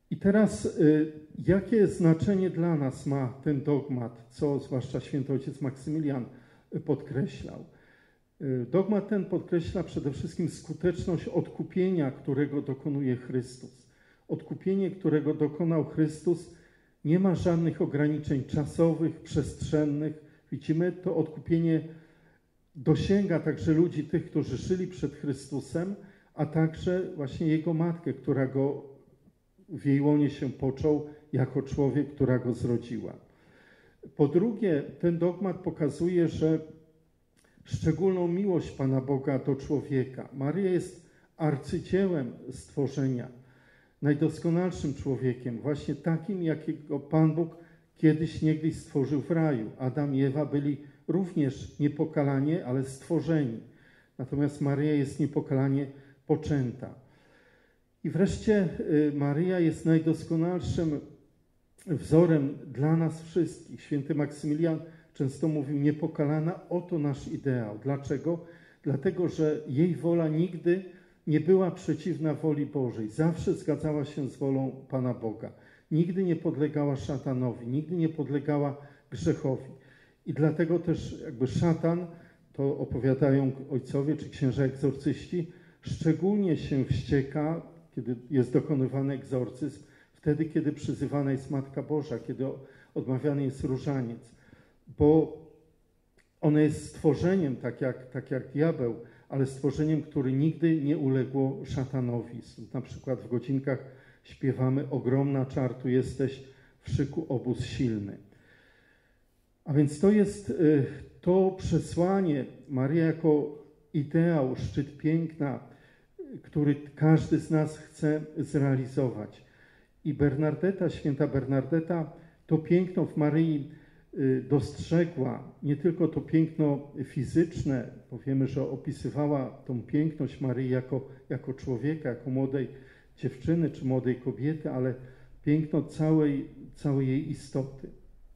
I teraz y, jakie znaczenie dla nas ma ten dogmat, co zwłaszcza święty ojciec Maksymilian podkreślał? Y, dogmat ten podkreśla przede wszystkim skuteczność odkupienia, którego dokonuje Chrystus. Odkupienie, którego dokonał Chrystus, nie ma żadnych ograniczeń czasowych, przestrzennych. Widzimy, to odkupienie dosięga także ludzi, tych, którzy żyli przed Chrystusem, a także właśnie Jego matkę, która go w jej łonie się począł jako człowiek, która go zrodziła. Po drugie, ten dogmat pokazuje, że szczególną miłość Pana Boga do człowieka. Maryja jest arcydziełem stworzenia, najdoskonalszym człowiekiem, właśnie takim, jakiego Pan Bóg kiedyś niegdyś stworzył w raju. Adam i Ewa byli również niepokalanie, ale stworzeni. Natomiast Maryja jest niepokalanie poczęta. I wreszcie Maryja jest najdoskonalszym wzorem dla nas wszystkich. Święty Maksymilian często mówił: niepokalana, oto nasz ideał. Dlaczego? Dlatego, że jej wola nigdy nie była przeciwna woli Bożej. Zawsze zgadzała się z wolą Pana Boga. Nigdy nie podlegała szatanowi, nigdy nie podlegała grzechowi. I dlatego też jakby szatan, to opowiadają ojcowie czy księża egzorcyści, szczególnie się wścieka, kiedy jest dokonywany egzorcyzm, wtedy, kiedy przyzywana jest Matka Boża, kiedy odmawiany jest różaniec. Bo ono jest stworzeniem, tak jak, tak jak diabeł, ale stworzeniem, które nigdy nie uległo szatanowi. Na przykład w godzinkach śpiewamy: ogromna czar tu jesteś, w szyku obóz silny. A więc to jest to przesłanie, Maryja jako ideał, szczyt piękna, który każdy z nas chce zrealizować. I Bernardeta, święta Bernardeta, to piękno w Maryi dostrzegła, nie tylko to piękno fizyczne, bo wiemy, że opisywała tą piękność Maryi jako, jako człowieka, jako młodej dziewczyny czy młodej kobiety, ale piękno całej, całej jej istoty.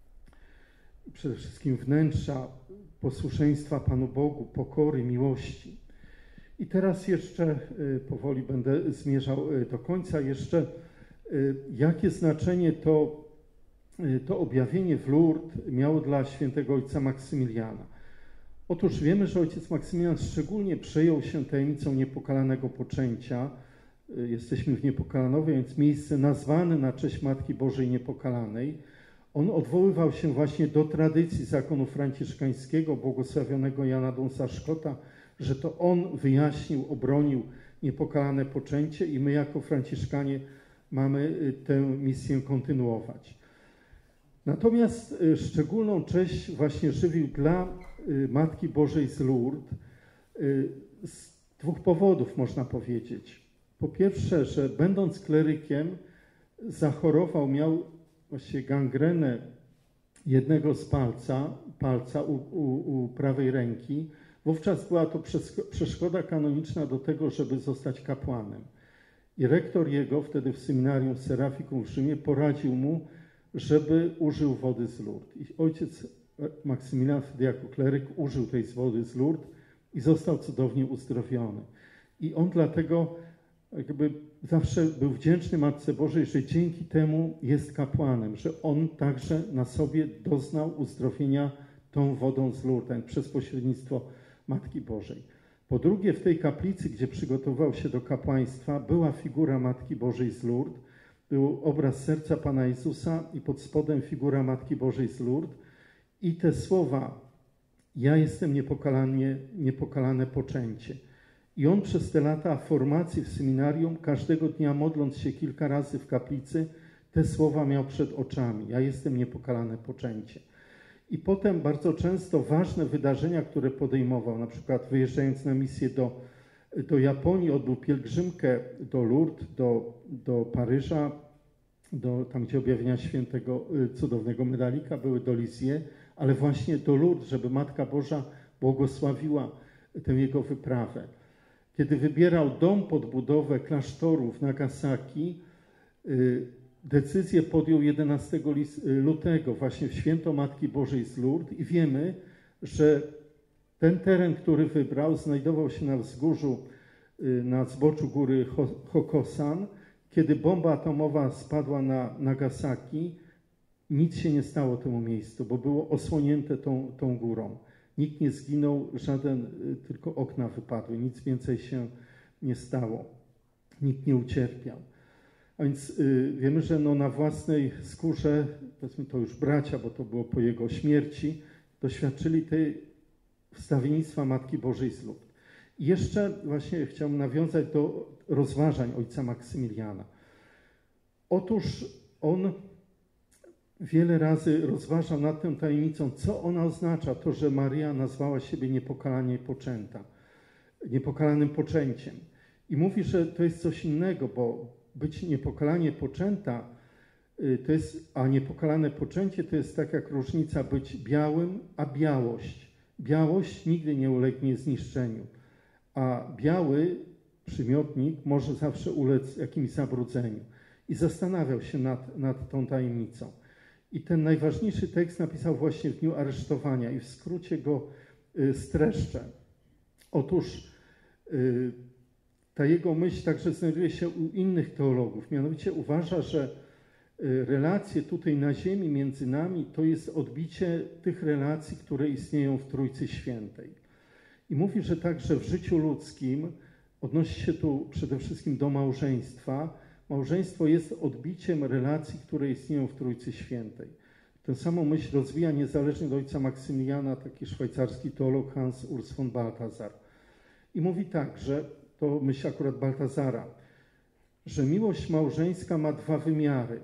Przede wszystkim wnętrza, posłuszeństwa Panu Bogu, pokory, miłości. I teraz jeszcze powoli będę zmierzał do końca. Jeszcze jakie znaczenie to, to objawienie w Lourdes miało dla świętego ojca Maksymiliana? Otóż wiemy, że ojciec Maksymilian szczególnie przejął się tajemnicą niepokalanego poczęcia. Jesteśmy w Niepokalanowie, więc miejsce nazwane na cześć Matki Bożej Niepokalanej. On odwoływał się właśnie do tradycji zakonu franciszkańskiego, błogosławionego Jana Donsa Scotta, że to on wyjaśnił, obronił niepokalane poczęcie i my jako Franciszkanie mamy tę misję kontynuować. Natomiast szczególną cześć właśnie żywił dla Matki Bożej z Lourdes z dwóch powodów, można powiedzieć. Po pierwsze, że będąc klerykiem zachorował, miał właściwie gangrenę jednego z palca, palca u, u, u prawej ręki. Wówczas była to przeszkoda kanoniczna do tego, żeby zostać kapłanem. I rektor jego, wtedy w seminarium Serafikum w Rzymie, poradził mu, żeby użył wody z Lourdes. I ojciec Maksymilian wtedy jako kleryk użył tej wody z Lourdes i został cudownie uzdrowiony. I on dlatego jakby zawsze był wdzięczny Matce Bożej, że dzięki temu jest kapłanem, że on także na sobie doznał uzdrowienia tą wodą z Lourdes przez pośrednictwo Matki Bożej. Po drugie, w tej kaplicy, gdzie przygotowywał się do kapłaństwa, była figura Matki Bożej z Lourdes, był obraz serca Pana Jezusa i pod spodem figura Matki Bożej z Lourdes i te słowa: ja jestem niepokalanie, niepokalane poczęcie. I on przez te lata formacji w seminarium, każdego dnia modląc się kilka razy w kaplicy, te słowa miał przed oczami: ja jestem niepokalane poczęcie. I potem bardzo często ważne wydarzenia, które podejmował, na przykład wyjeżdżając na misję do, do Japonii, odbył pielgrzymkę do Lourdes, do, do Paryża, do, tam gdzie objawienia świętego cudownego medalika były, do Lisieux, ale właśnie do Lourdes, żeby Matka Boża błogosławiła tę jego wyprawę. Kiedy wybierał dom pod budowę klasztoru w Nagasaki, decyzję podjął jedenastego lutego, właśnie w święto Matki Bożej z Lourdes i wiemy, że ten teren, który wybrał, znajdował się na wzgórzu, na zboczu góry Hokosan kiedy bomba atomowa spadła na Nagasaki, nic się nie stało temu miejscu, bo było osłonięte tą, tą górą. Nikt nie zginął, żaden, tylko okna wypadły, nic więcej się nie stało. Nikt nie ucierpiał. A więc y, wiemy, że no na własnej skórze, powiedzmy to już bracia, bo to było po jego śmierci, doświadczyli tej wstawiennictwa Matki Bożej z Lud. I jeszcze właśnie chciałbym nawiązać do rozważań ojca Maksymiliana. Otóż on wiele razy rozważał nad tą tajemnicą, co ona oznacza, to, że Maryja nazwała siebie niepokalanie poczęta, niepokalanym poczęciem. I mówi, że to jest coś innego, bo być niepokalanie poczęta, to jest, a niepokalane poczęcie to jest tak jak różnica być białym, a białość. Białość nigdy nie ulegnie zniszczeniu, a biały przymiotnik może zawsze ulec jakimś zabrudzeniu. I zastanawiał się nad, nad tą tajemnicą. I ten najważniejszy tekst napisał właśnie w dniu aresztowania i w skrócie go y, streszczę. Otóż y, ta jego myśl także znajduje się u innych teologów. Mianowicie uważa, że y, relacje tutaj na ziemi między nami to jest odbicie tych relacji, które istnieją w Trójcy Świętej. I mówi, że także w życiu ludzkim odnosi się tu przede wszystkim do małżeństwa. Małżeństwo jest odbiciem relacji, które istnieją w Trójcy Świętej. Tę samą myśl rozwija niezależnie od ojca Maksymiliana taki szwajcarski teolog Hans Urs von Balthasar. I mówi tak, że to myśl akurat Balthasara, że miłość małżeńska ma dwa wymiary.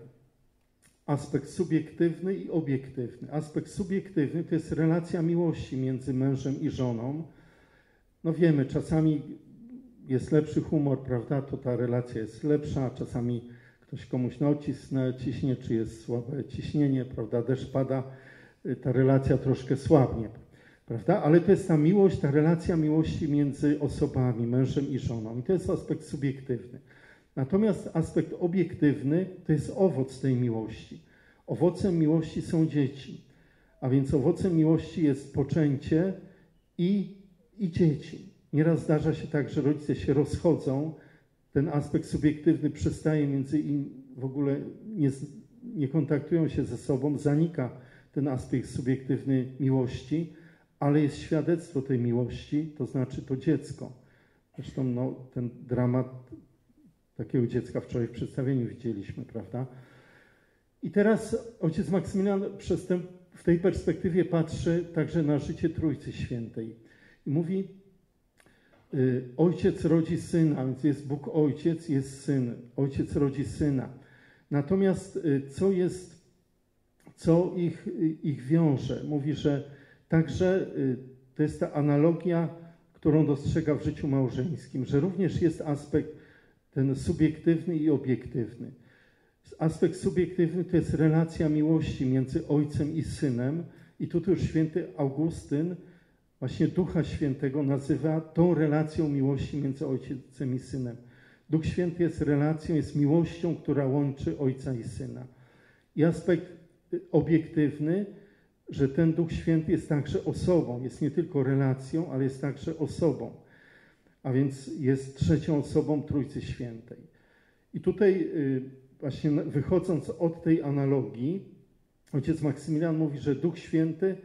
Aspekt subiektywny i obiektywny. Aspekt subiektywny to jest relacja miłości między mężem i żoną. No wiemy, czasami jest lepszy humor, prawda, to ta relacja jest lepsza, czasami ktoś komuś nacisk ciśnie, czy jest słabe ciśnienie, prawda, deszcz pada, ta relacja troszkę słabnie, prawda, ale to jest ta miłość, ta relacja miłości między osobami, mężem i żoną i to jest aspekt subiektywny. Natomiast aspekt obiektywny to jest owoc tej miłości. Owocem miłości są dzieci, a więc owocem miłości jest poczęcie i, i dzieci. Nieraz zdarza się tak, że rodzice się rozchodzą, ten aspekt subiektywny przestaje między nimi, w ogóle nie, nie kontaktują się ze sobą, zanika ten aspekt subiektywny miłości, ale jest świadectwo tej miłości, to znaczy to dziecko. Zresztą no, ten dramat takiego dziecka wczoraj w przedstawieniu widzieliśmy, prawda? I teraz ojciec Maksymilian przez ten, w tej perspektywie patrzy także na życie Trójcy Świętej i mówi, ojciec rodzi syna, więc jest Bóg Ojciec, jest Syn. Ojciec rodzi syna. Natomiast co jest, co ich, ich wiąże? Mówi, że także to jest ta analogia, którą dostrzega w życiu małżeńskim, że również jest aspekt ten subiektywny i obiektywny. Aspekt subiektywny to jest relacja miłości między ojcem i synem i tutaj już święty Augustyn właśnie Ducha Świętego nazywa tą relacją miłości między ojcem i synem. Duch Święty jest relacją, jest miłością, która łączy ojca i syna. I aspekt obiektywny, że ten Duch Święty jest także osobą, jest nie tylko relacją, ale jest także osobą. A więc jest trzecią osobą Trójcy Świętej. I tutaj właśnie wychodząc od tej analogii, ojciec Maksymilian mówi, że Duch Święty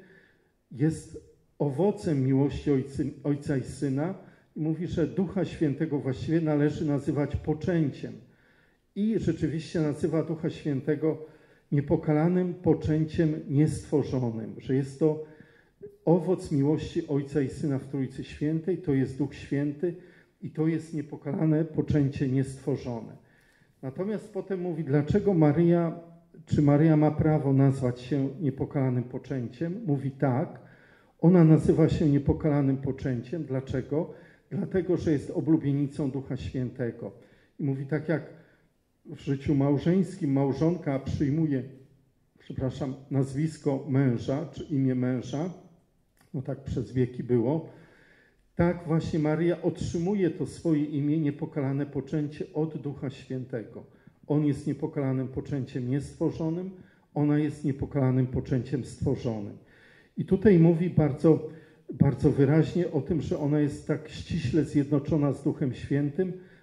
jest owocem miłości ojcy, Ojca i Syna i mówi, że Ducha Świętego właściwie należy nazywać poczęciem. I rzeczywiście nazywa Ducha Świętego niepokalanym poczęciem niestworzonym, że jest to owoc miłości Ojca i Syna w Trójcy Świętej, to jest Duch Święty i to jest niepokalane poczęcie niestworzone. Natomiast potem mówi, dlaczego Maryja, czy Maryja ma prawo nazwać się niepokalanym poczęciem? Mówi tak, ona nazywa się niepokalanym poczęciem. Dlaczego? Dlatego, że jest oblubienicą Ducha Świętego. I mówi tak jak w życiu małżeńskim małżonka przyjmuje, przepraszam, nazwisko męża, czy imię męża, no tak przez wieki było, tak właśnie Maryja otrzymuje to swoje imię, niepokalane poczęcie od Ducha Świętego. On jest niepokalanym poczęciem niestworzonym, ona jest niepokalanym poczęciem stworzonym. I tutaj mówi bardzo, bardzo wyraźnie o tym, że ona jest tak ściśle zjednoczona z Duchem Świętym,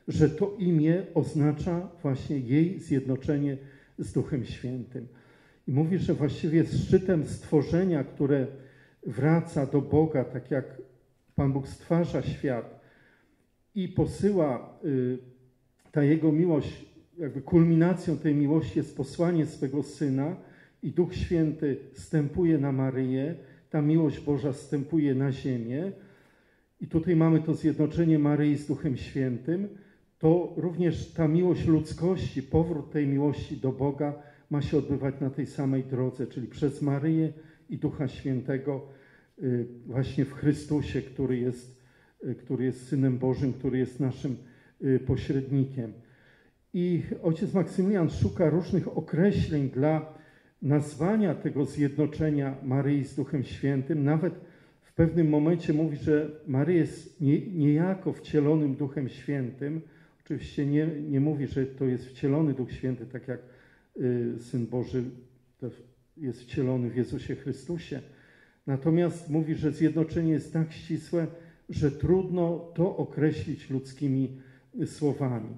że to imię oznacza właśnie jej zjednoczenie z Duchem Świętym. I mówi, że właściwie jest szczytem stworzenia, które wraca do Boga, tak jak Pan Bóg stwarza świat i posyła y, ta Jego miłość, jakby kulminacją tej miłości jest posłanie swego Syna i Duch Święty stępuje na Maryję, ta miłość Boża stępuje na ziemię i tutaj mamy to zjednoczenie Maryi z Duchem Świętym, to również ta miłość ludzkości, powrót tej miłości do Boga ma się odbywać na tej samej drodze, czyli przez Maryję i Ducha Świętego właśnie w Chrystusie, który jest, który jest Synem Bożym, który jest naszym pośrednikiem. I ojciec Maksymilian szuka różnych określeń dla nazwania tego zjednoczenia Maryi z Duchem Świętym. Nawet w pewnym momencie mówi, że Maryja jest nie, niejako wcielonym Duchem Świętym. Oczywiście nie, nie mówi, że to jest wcielony Duch Święty, tak jak y, Syn Boży jest wcielony w Jezusie Chrystusie. Natomiast mówi, że zjednoczenie jest tak ścisłe, że trudno to określić ludzkimi słowami.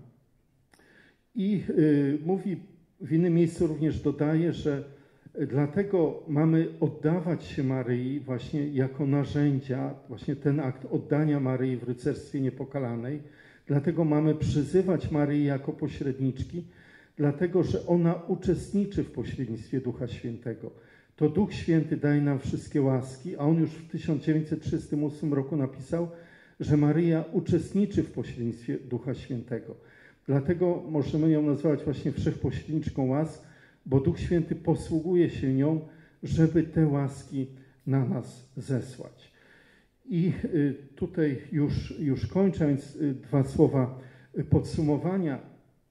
I y, mówi, w innym miejscu również dodaje, że dlatego mamy oddawać się Maryi właśnie jako narzędzia, właśnie ten akt oddania Maryi w rycerstwie niepokalanej. Dlatego mamy przyzywać Maryję jako pośredniczki, dlatego że ona uczestniczy w pośrednictwie Ducha Świętego. To Duch Święty daje nam wszystkie łaski, a on już w tysiąc dziewięćset trzydziestym ósmym roku napisał, że Maryja uczestniczy w pośrednictwie Ducha Świętego. Dlatego możemy ją nazywać właśnie wszechpośredniczką łask, bo Duch Święty posługuje się nią, żeby te łaski na nas zesłać. I tutaj już, już kończę, więc dwa słowa podsumowania.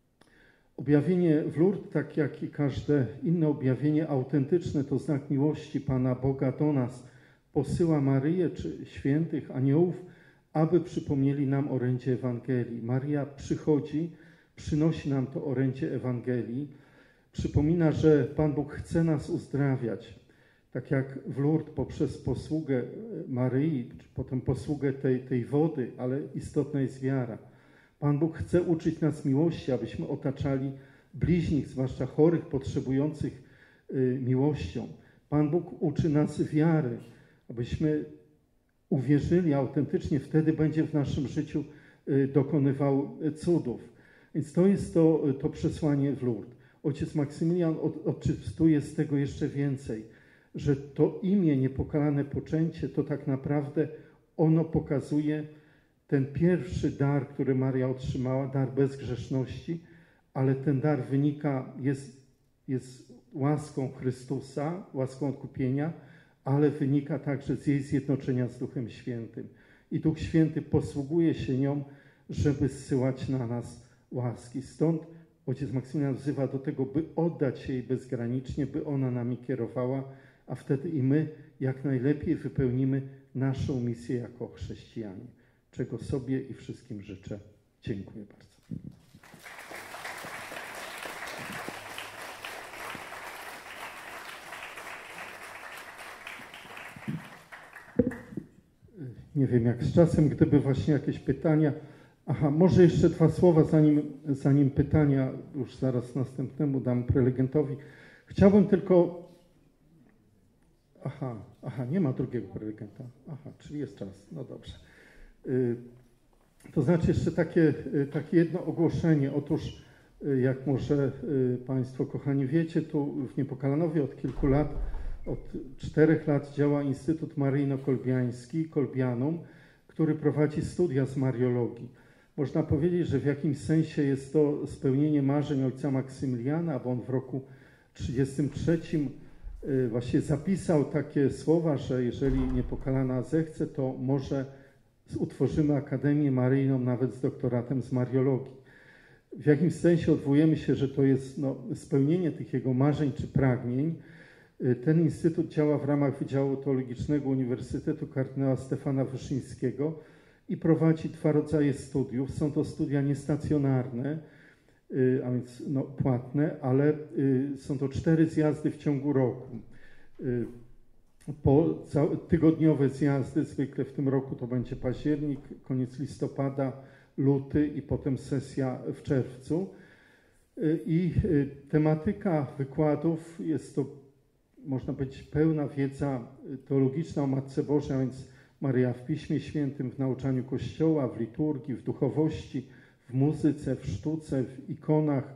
Objawienie w Lourdes, tak jak i każde inne objawienie autentyczne, to znak miłości Pana Boga do nas. Posyła Maryję czy świętych aniołów, aby przypomnieli nam orędzie Ewangelii. Maryja przychodzi, przynosi nam to orędzie Ewangelii. Przypomina, że Pan Bóg chce nas uzdrawiać. Tak jak w Lourdes poprzez posługę Maryi, czy potem posługę tej, tej wody, ale istotna jest wiara. Pan Bóg chce uczyć nas miłości, abyśmy otaczali bliźnich, zwłaszcza chorych, potrzebujących y, miłością. Pan Bóg uczy nas wiary, abyśmy uwierzyli autentycznie, wtedy będzie w naszym życiu y, dokonywał cudów. Więc to jest to, to przesłanie w Lourdes. Ojciec Maksymilian od, odczytuje z tego jeszcze więcej, że to imię niepokalane poczęcie to tak naprawdę ono pokazuje ten pierwszy dar, który Maria otrzymała, dar bezgrzeszności, ale ten dar wynika, jest, jest łaską Chrystusa, łaską odkupienia, ale wynika także z jej zjednoczenia z Duchem Świętym. I Duch Święty posługuje się nią, żeby zsyłać na nas łaski. Stąd ojciec Maksymilian wzywa do tego, by oddać się jej bezgranicznie, by ona nami kierowała, a wtedy i my jak najlepiej wypełnimy naszą misję jako chrześcijanie, czego sobie i wszystkim życzę. Dziękuję bardzo. Nie wiem jak z czasem, gdyby właśnie jakieś pytania. Aha, może jeszcze dwa słowa, zanim, zanim pytania, już zaraz następnemu dam prelegentowi. Chciałbym tylko... Aha, aha, nie ma drugiego prelegenta. Aha, czyli jest czas. No dobrze. Y, to znaczy jeszcze takie, y, takie jedno ogłoszenie. Otóż, y, jak może y, Państwo kochani wiecie, tu w Niepokalanowie od kilku lat, od czterech lat działa Instytut Maryjno-Kolbiański, Kolbianum, który prowadzi studia z Mariologii. Można powiedzieć, że w jakimś sensie jest to spełnienie marzeń ojca Maksymiliana, bo on w roku trzydziestym trzecim właśnie zapisał takie słowa, że jeżeli Niepokalana zechce, to może utworzymy Akademię Maryjną nawet z doktoratem z Mariologii. W jakimś sensie odwołujemy się, że to jest no, spełnienie tych jego marzeń czy pragnień. Ten instytut działa w ramach Wydziału Teologicznego Uniwersytetu Kardynała Stefana Wyszyńskiego i prowadzi dwa rodzaje studiów. Są to studia niestacjonarne, a więc no, płatne, ale są to cztery zjazdy w ciągu roku. Po tygodniowe zjazdy, zwykle w tym roku to będzie październik, koniec listopada, luty i potem sesja w czerwcu. I tematyka wykładów jest to, można powiedzieć, pełna wiedza teologiczna o Matce Bożej, a więc Maryja w Piśmie Świętym, w nauczaniu Kościoła, w liturgii, w duchowości, w muzyce, w sztuce, w ikonach,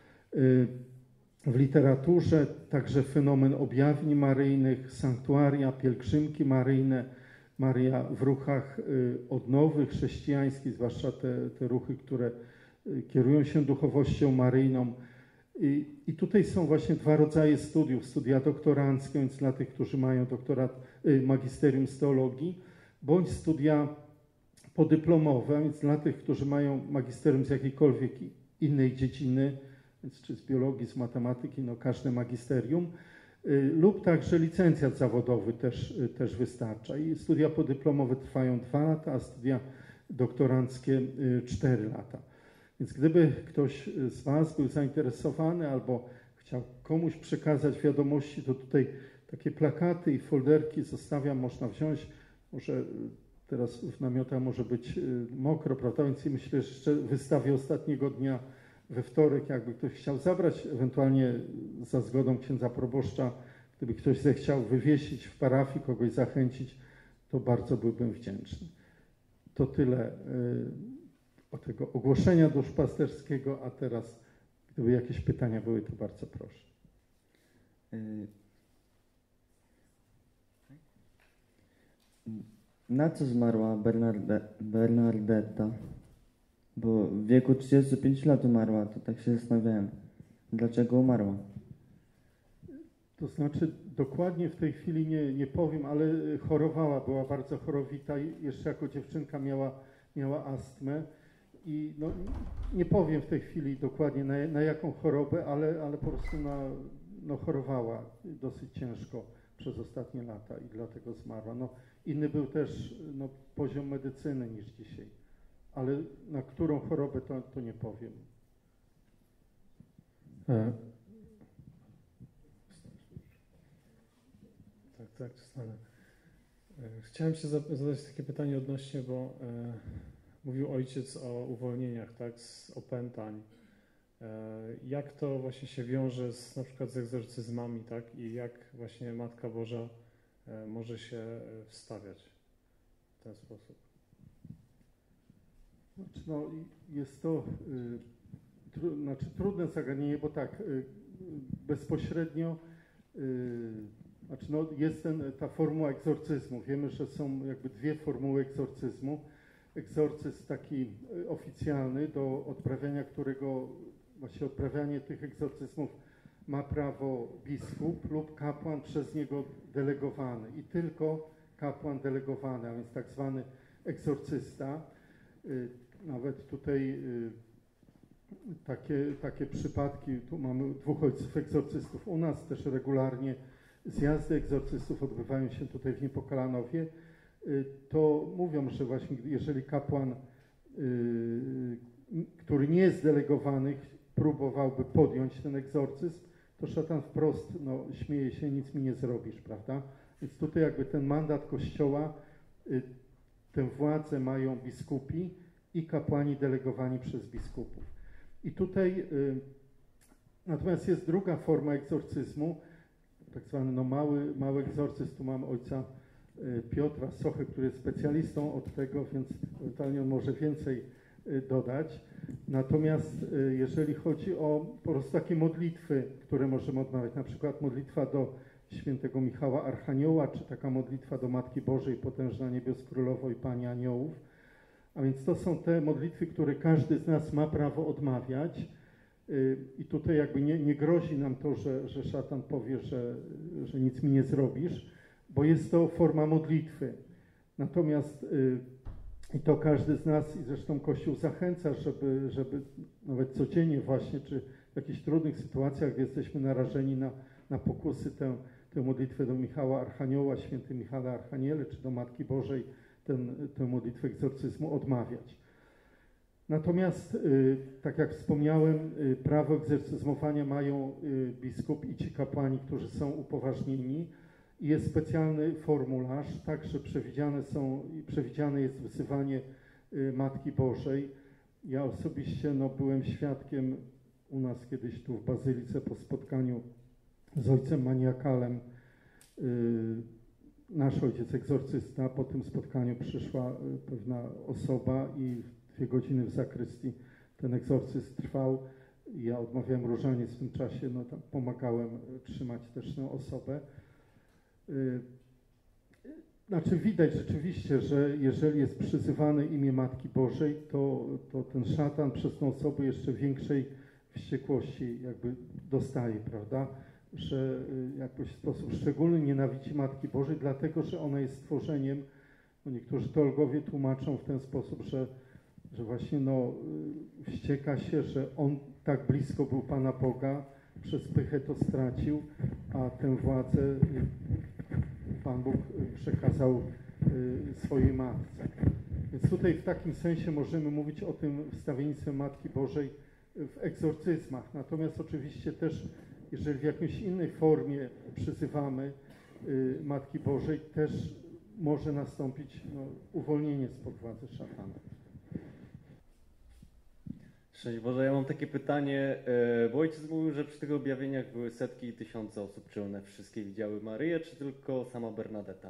w literaturze, także fenomen objawień maryjnych, sanktuaria, pielgrzymki maryjne, Maryja w ruchach odnowy chrześcijańskich, zwłaszcza te, te ruchy, które kierują się duchowością maryjną. I, I tutaj są właśnie dwa rodzaje studiów. Studia doktoranckie, więc dla tych, którzy mają doktorat, magisterium z teologii, bądź studia podyplomowe, więc dla tych, którzy mają magisterium z jakiejkolwiek innej dziedziny, więc czy z biologii, z matematyki, no każde magisterium, lub także licencjat zawodowy też, też wystarcza. I studia podyplomowe trwają dwa lata, a studia doktoranckie cztery lata. Więc gdyby ktoś z Was był zainteresowany albo chciał komuś przekazać wiadomości, to tutaj takie plakaty i folderki zostawiam, można wziąć. Może teraz w namiotach może być mokro, prawda? Więc myślę, że jeszcze wystawię ostatniego dnia we wtorek, jakby ktoś chciał zabrać, ewentualnie za zgodą księdza proboszcza, gdyby ktoś zechciał wywiesić w parafii, kogoś zachęcić, to bardzo byłbym wdzięczny. To tyle y, o tego ogłoszenia duszpasterskiego, a teraz gdyby jakieś pytania były, to bardzo proszę. Na co zmarła Bernarde, Bernardetta? Bo w wieku trzydziestu pięciu lat umarła, to tak się zastanawiałem. Dlaczego umarła? To znaczy dokładnie w tej chwili nie, nie powiem, ale chorowała, była bardzo chorowita. Jeszcze jako dziewczynka miała, miała astmę i no, nie powiem w tej chwili dokładnie na, na jaką chorobę, ale, ale po prostu na, no, chorowała dosyć ciężko przez ostatnie lata i dlatego zmarła. No, inny był też no, poziom medycyny niż dzisiaj, ale na którą chorobę to, to nie powiem. E. Tak, tak, zostanę. Chciałem się zadać takie pytanie odnośnie, bo e, mówił ojciec o uwolnieniach, tak, z opętań. E, jak to właśnie się wiąże z, na przykład z egzorcyzmami, tak, i jak właśnie Matka Boża e, może się wstawiać w ten sposób? Znaczy, no, jest to y, tru, znaczy, trudne zagadnienie, bo tak, y, bezpośrednio y, Znaczy, no, jest ten, ta formuła egzorcyzmu. Wiemy, że są jakby dwie formuły egzorcyzmu. Egzorcyzm taki oficjalny, do odprawiania którego, właśnie odprawianie tych egzorcyzmów ma prawo biskup lub kapłan przez niego delegowany. I tylko kapłan delegowany, a więc tak zwany egzorcysta. Nawet tutaj takie, takie przypadki, tu mamy dwóch ojców egzorcystów u nas, też regularnie zjazdy egzorcystów odbywają się tutaj w Niepokalanowie, to mówią, że właśnie jeżeli kapłan, który nie jest delegowany, próbowałby podjąć ten egzorcyzm, to szatan wprost no, śmieje się, nic mi nie zrobisz, prawda? Więc tutaj jakby ten mandat Kościoła, tę władzę mają biskupi i kapłani delegowani przez biskupów. I tutaj natomiast jest druga forma egzorcyzmu, tak zwany no, mały, mały egzorcyzm. Tu mam ojca y, Piotra Sochę, który jest specjalistą od tego, więc ewentualnie on może więcej y, dodać. Natomiast y, jeżeli chodzi o po prostu takie modlitwy, które możemy odmawiać, na przykład modlitwa do świętego Michała Archanioła, czy taka modlitwa do Matki Bożej, Potężna Niebios Królowo i Pani Aniołów. A więc to są te modlitwy, które każdy z nas ma prawo odmawiać. I tutaj jakby nie, nie grozi nam to, że, że szatan powie, że, że nic mi nie zrobisz, bo jest to forma modlitwy. Natomiast y, i to każdy z nas, i zresztą Kościół zachęca, żeby, żeby nawet codziennie właśnie, czy w jakichś trudnych sytuacjach, gdy jesteśmy narażeni na, na pokusy, tę, tę modlitwę do Michała Archanioła, święty Michale Archaniele, czy do Matki Bożej, ten, tę modlitwę egzorcyzmu odmawiać. Natomiast, y, tak jak wspomniałem, y, prawo egzorcyzmowania mają y, biskup i ci kapłani, którzy są upoważnieni. I jest specjalny formularz, także przewidziane, są, przewidziane jest wzywanie y, Matki Bożej. Ja osobiście no, byłem świadkiem u nas kiedyś tu w Bazylice po spotkaniu z ojcem maniakalem. Yy, nasz ojciec egzorcysta, po tym spotkaniu przyszła pewna osoba i dwie godziny w zakrystii ten egzorcyzm trwał. Ja odmawiałem różaniec w tym czasie, no tam pomagałem trzymać też tę osobę. Yy, Znaczy widać rzeczywiście, że jeżeli jest przyzywane imię Matki Bożej, to, to ten szatan przez tą osobę jeszcze większej wściekłości jakby dostaje, prawda? Że jakoś w sposób szczególny nienawidzi Matki Bożej, dlatego że ona jest stworzeniem, no niektórzy teologowie tłumaczą w ten sposób, że, że właśnie no, wścieka się, że on tak blisko był Pana Boga, przez pychę to stracił, a tę władzę Pan Bóg przekazał swojej Matce. Więc tutaj w takim sensie możemy mówić o tym wstawiennictwie Matki Bożej w egzorcyzmach. Natomiast oczywiście też, jeżeli w jakiejś innej formie przyzywamy Matki Bożej, też może nastąpić no, uwolnienie spod władzy szatana. Szczęść Boże, ja mam takie pytanie, bo ojciec mówił, że przy tych objawieniach były setki i tysiące osób. Czy one wszystkie widziały Maryję, czy tylko sama Bernadetta?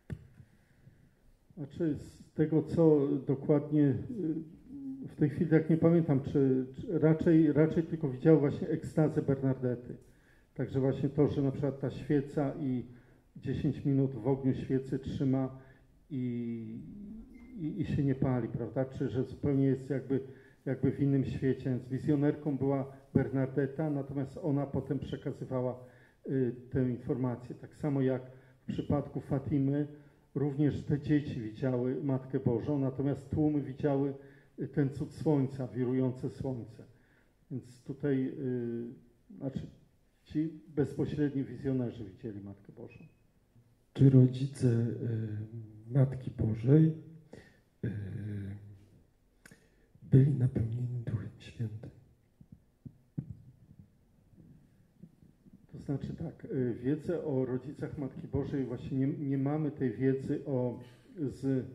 Znaczy z tego, co dokładnie w tej chwili tak nie pamiętam, czy, czy raczej, raczej tylko widziały właśnie ekstazę Bernardety. Także właśnie to, że na przykład ta świeca i dziesięć minut w ogniu świecy trzyma i, i, i się nie pali, prawda? Czy że zupełnie jest jakby jakby w innym świecie. Więc wizjonerką była Bernardeta, natomiast ona potem przekazywała y, tę informację. Tak samo jak w przypadku Fatimy, również te dzieci widziały Matkę Bożą, natomiast tłumy widziały y, ten cud słońca, wirujące słońce. Więc tutaj, y, znaczy ci bezpośredni wizjonerzy widzieli Matkę Bożą. Czy rodzice y, Matki Bożej y, byli napełnieni Duchem Świętym? To znaczy tak, wiedzę o rodzicach Matki Bożej, właśnie nie, nie mamy tej wiedzy o, z,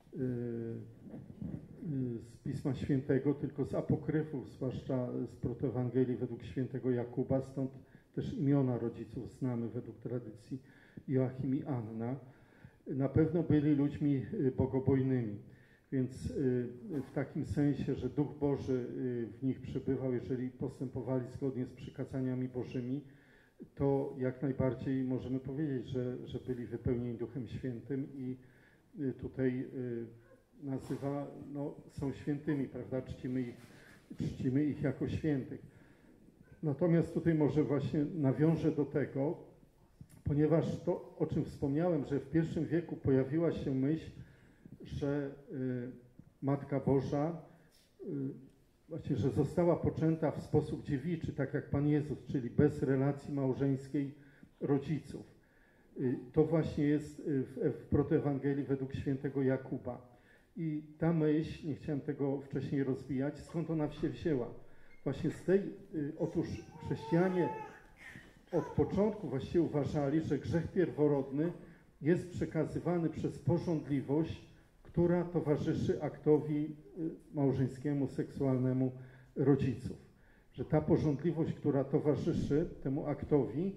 z Pisma Świętego, tylko z apokryfów, zwłaszcza z protoewangelii według świętego Jakuba, stąd też imiona rodziców znamy według tradycji Joachim i Anna. Na pewno byli ludźmi bogobojnymi. Więc w takim sensie, że Duch Boży w nich przebywał, jeżeli postępowali zgodnie z przykazaniami Bożymi, to jak najbardziej możemy powiedzieć, że, że byli wypełnieni Duchem Świętym i tutaj nazywa, no, są świętymi, prawda, czcimy ich, czcimy ich jako świętych. Natomiast tutaj może właśnie nawiążę do tego, ponieważ to, o czym wspomniałem, że w pierwszym wieku pojawiła się myśl, że y, Matka Boża, y, właśnie, że została poczęta w sposób dziewiczy, tak jak Pan Jezus, czyli bez relacji małżeńskiej rodziców. Y, to właśnie jest w, w protoewangelii według świętego Jakuba. I ta myśl, nie chciałem tego wcześniej rozwijać, skąd ona się wzięła? Właśnie z tej, y, otóż chrześcijanie od początku właściwie uważali, że grzech pierworodny jest przekazywany przez pożądliwość, która towarzyszy aktowi małżeńskiemu, seksualnemu rodziców. Że ta pożądliwość, która towarzyszy temu aktowi,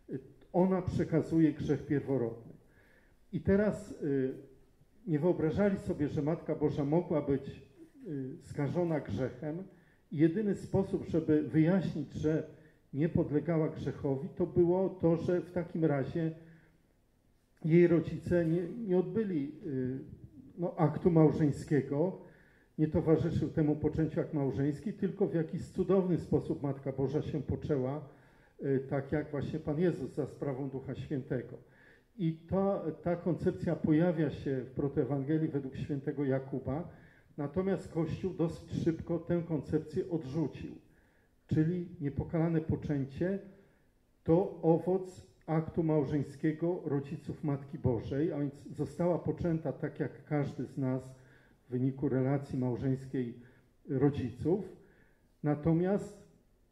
ona przekazuje grzech pierworodny. I teraz nie wyobrażali sobie, że Matka Boża mogła być skażona grzechem. I jedyny sposób, żeby wyjaśnić, że nie podlegała grzechowi, to było to, że w takim razie jej rodzice nie, nie odbyli no, aktu małżeńskiego, nie towarzyszył temu poczęciu akt małżeński, tylko w jakiś cudowny sposób Matka Boża się poczęła, tak jak właśnie Pan Jezus za sprawą Ducha Świętego. I ta, ta koncepcja pojawia się w protoewangelii według świętego Jakuba, natomiast Kościół dosyć szybko tę koncepcję odrzucił. Czyli niepokalane poczęcie to owoc aktu małżeńskiego rodziców Matki Bożej, a więc została poczęta tak jak każdy z nas w wyniku relacji małżeńskiej rodziców, natomiast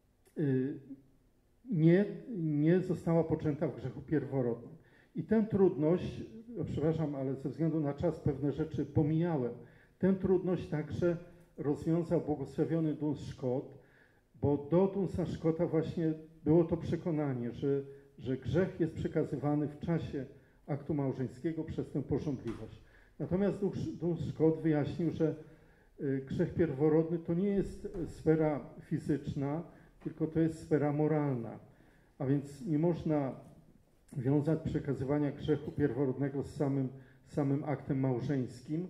y, nie, nie została poczęta w grzechu pierworodnym. I tę trudność, o, przepraszam, ale ze względu na czas pewne rzeczy pomijałem, tę trudność także rozwiązał błogosławiony Duns Scotus, bo do Dunsa Scotta właśnie było to przekonanie, że, że grzech jest przekazywany w czasie aktu małżeńskiego przez tę pożądliwość. Natomiast Duns Scotus wyjaśnił, że grzech pierworodny to nie jest sfera fizyczna, tylko to jest sfera moralna. A więc nie można wiązać przekazywania grzechu pierworodnego z samym, samym aktem małżeńskim.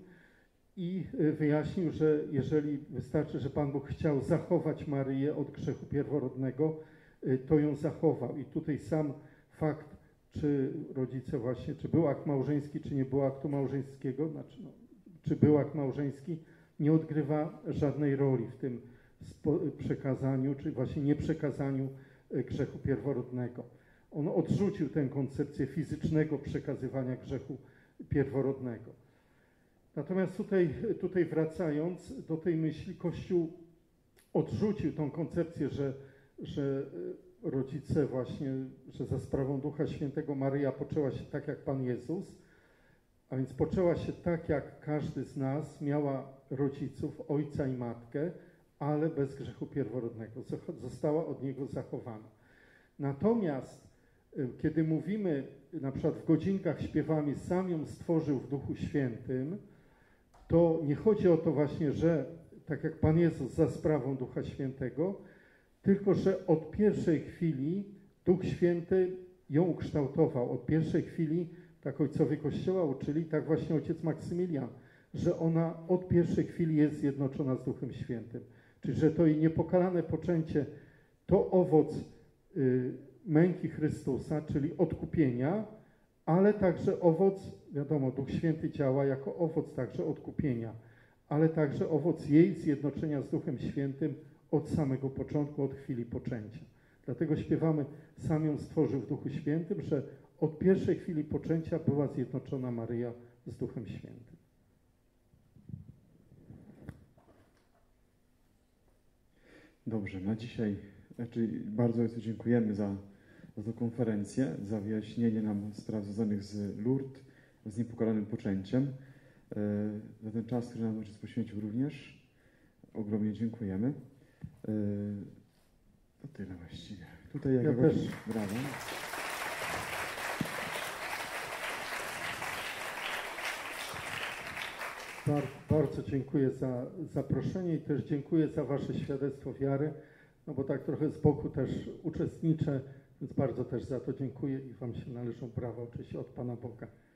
I wyjaśnił, że jeżeli wystarczy, że Pan Bóg chciał zachować Maryję od grzechu pierworodnego, to ją zachował. I tutaj sam fakt, czy rodzice właśnie, czy był akt małżeński, czy nie było aktu małżeńskiego, znaczy no, czy był akt małżeński, nie odgrywa żadnej roli w tym przekazaniu, czy właśnie nieprzekazaniu grzechu pierworodnego. On odrzucił tę koncepcję fizycznego przekazywania grzechu pierworodnego. Natomiast tutaj, tutaj wracając do tej myśli, Kościół odrzucił tą koncepcję, że, że rodzice właśnie, że za sprawą Ducha Świętego Maryja poczęła się tak jak Pan Jezus, a więc poczęła się tak jak każdy z nas, miała rodziców, ojca i matkę, ale bez grzechu pierworodnego. Została od niego zachowana. Natomiast kiedy mówimy, na przykład w godzinkach śpiewamy, sam ją stworzył w Duchu Świętym, to nie chodzi o to właśnie, że tak jak Pan Jezus za sprawą Ducha Świętego, tylko że od pierwszej chwili Duch Święty ją ukształtował. Od pierwszej chwili, tak ojcowie Kościoła uczyli, tak właśnie ojciec Maksymilian, że ona od pierwszej chwili jest zjednoczona z Duchem Świętym. Czyli że to jej niepokalane poczęcie to owoc y, męki Chrystusa, czyli odkupienia, ale także owoc, wiadomo, Duch Święty działa jako owoc także odkupienia, ale także owoc jej zjednoczenia z Duchem Świętym od samego początku, od chwili poczęcia. Dlatego śpiewamy, sam ją stworzył w Duchu Świętym, że od pierwszej chwili poczęcia była zjednoczona Maryja z Duchem Świętym. Dobrze, na dzisiaj znaczy bardzo Ojcu dziękujemy za, za tę konferencję, za wyjaśnienie nam spraw związanych z Lourdes, z niepokalanym poczęciem. Za ten czas, który nam Ojciec poświęcił również. Ogromnie dziękujemy. To tyle właściwie. Tutaj jak ja też brawo. Bar, bardzo dziękuję za zaproszenie i też dziękuję za Wasze świadectwo wiary, no bo tak trochę z boku też uczestniczę, więc bardzo też za to dziękuję i Wam się należą brawa oczywiście od Pana Boga.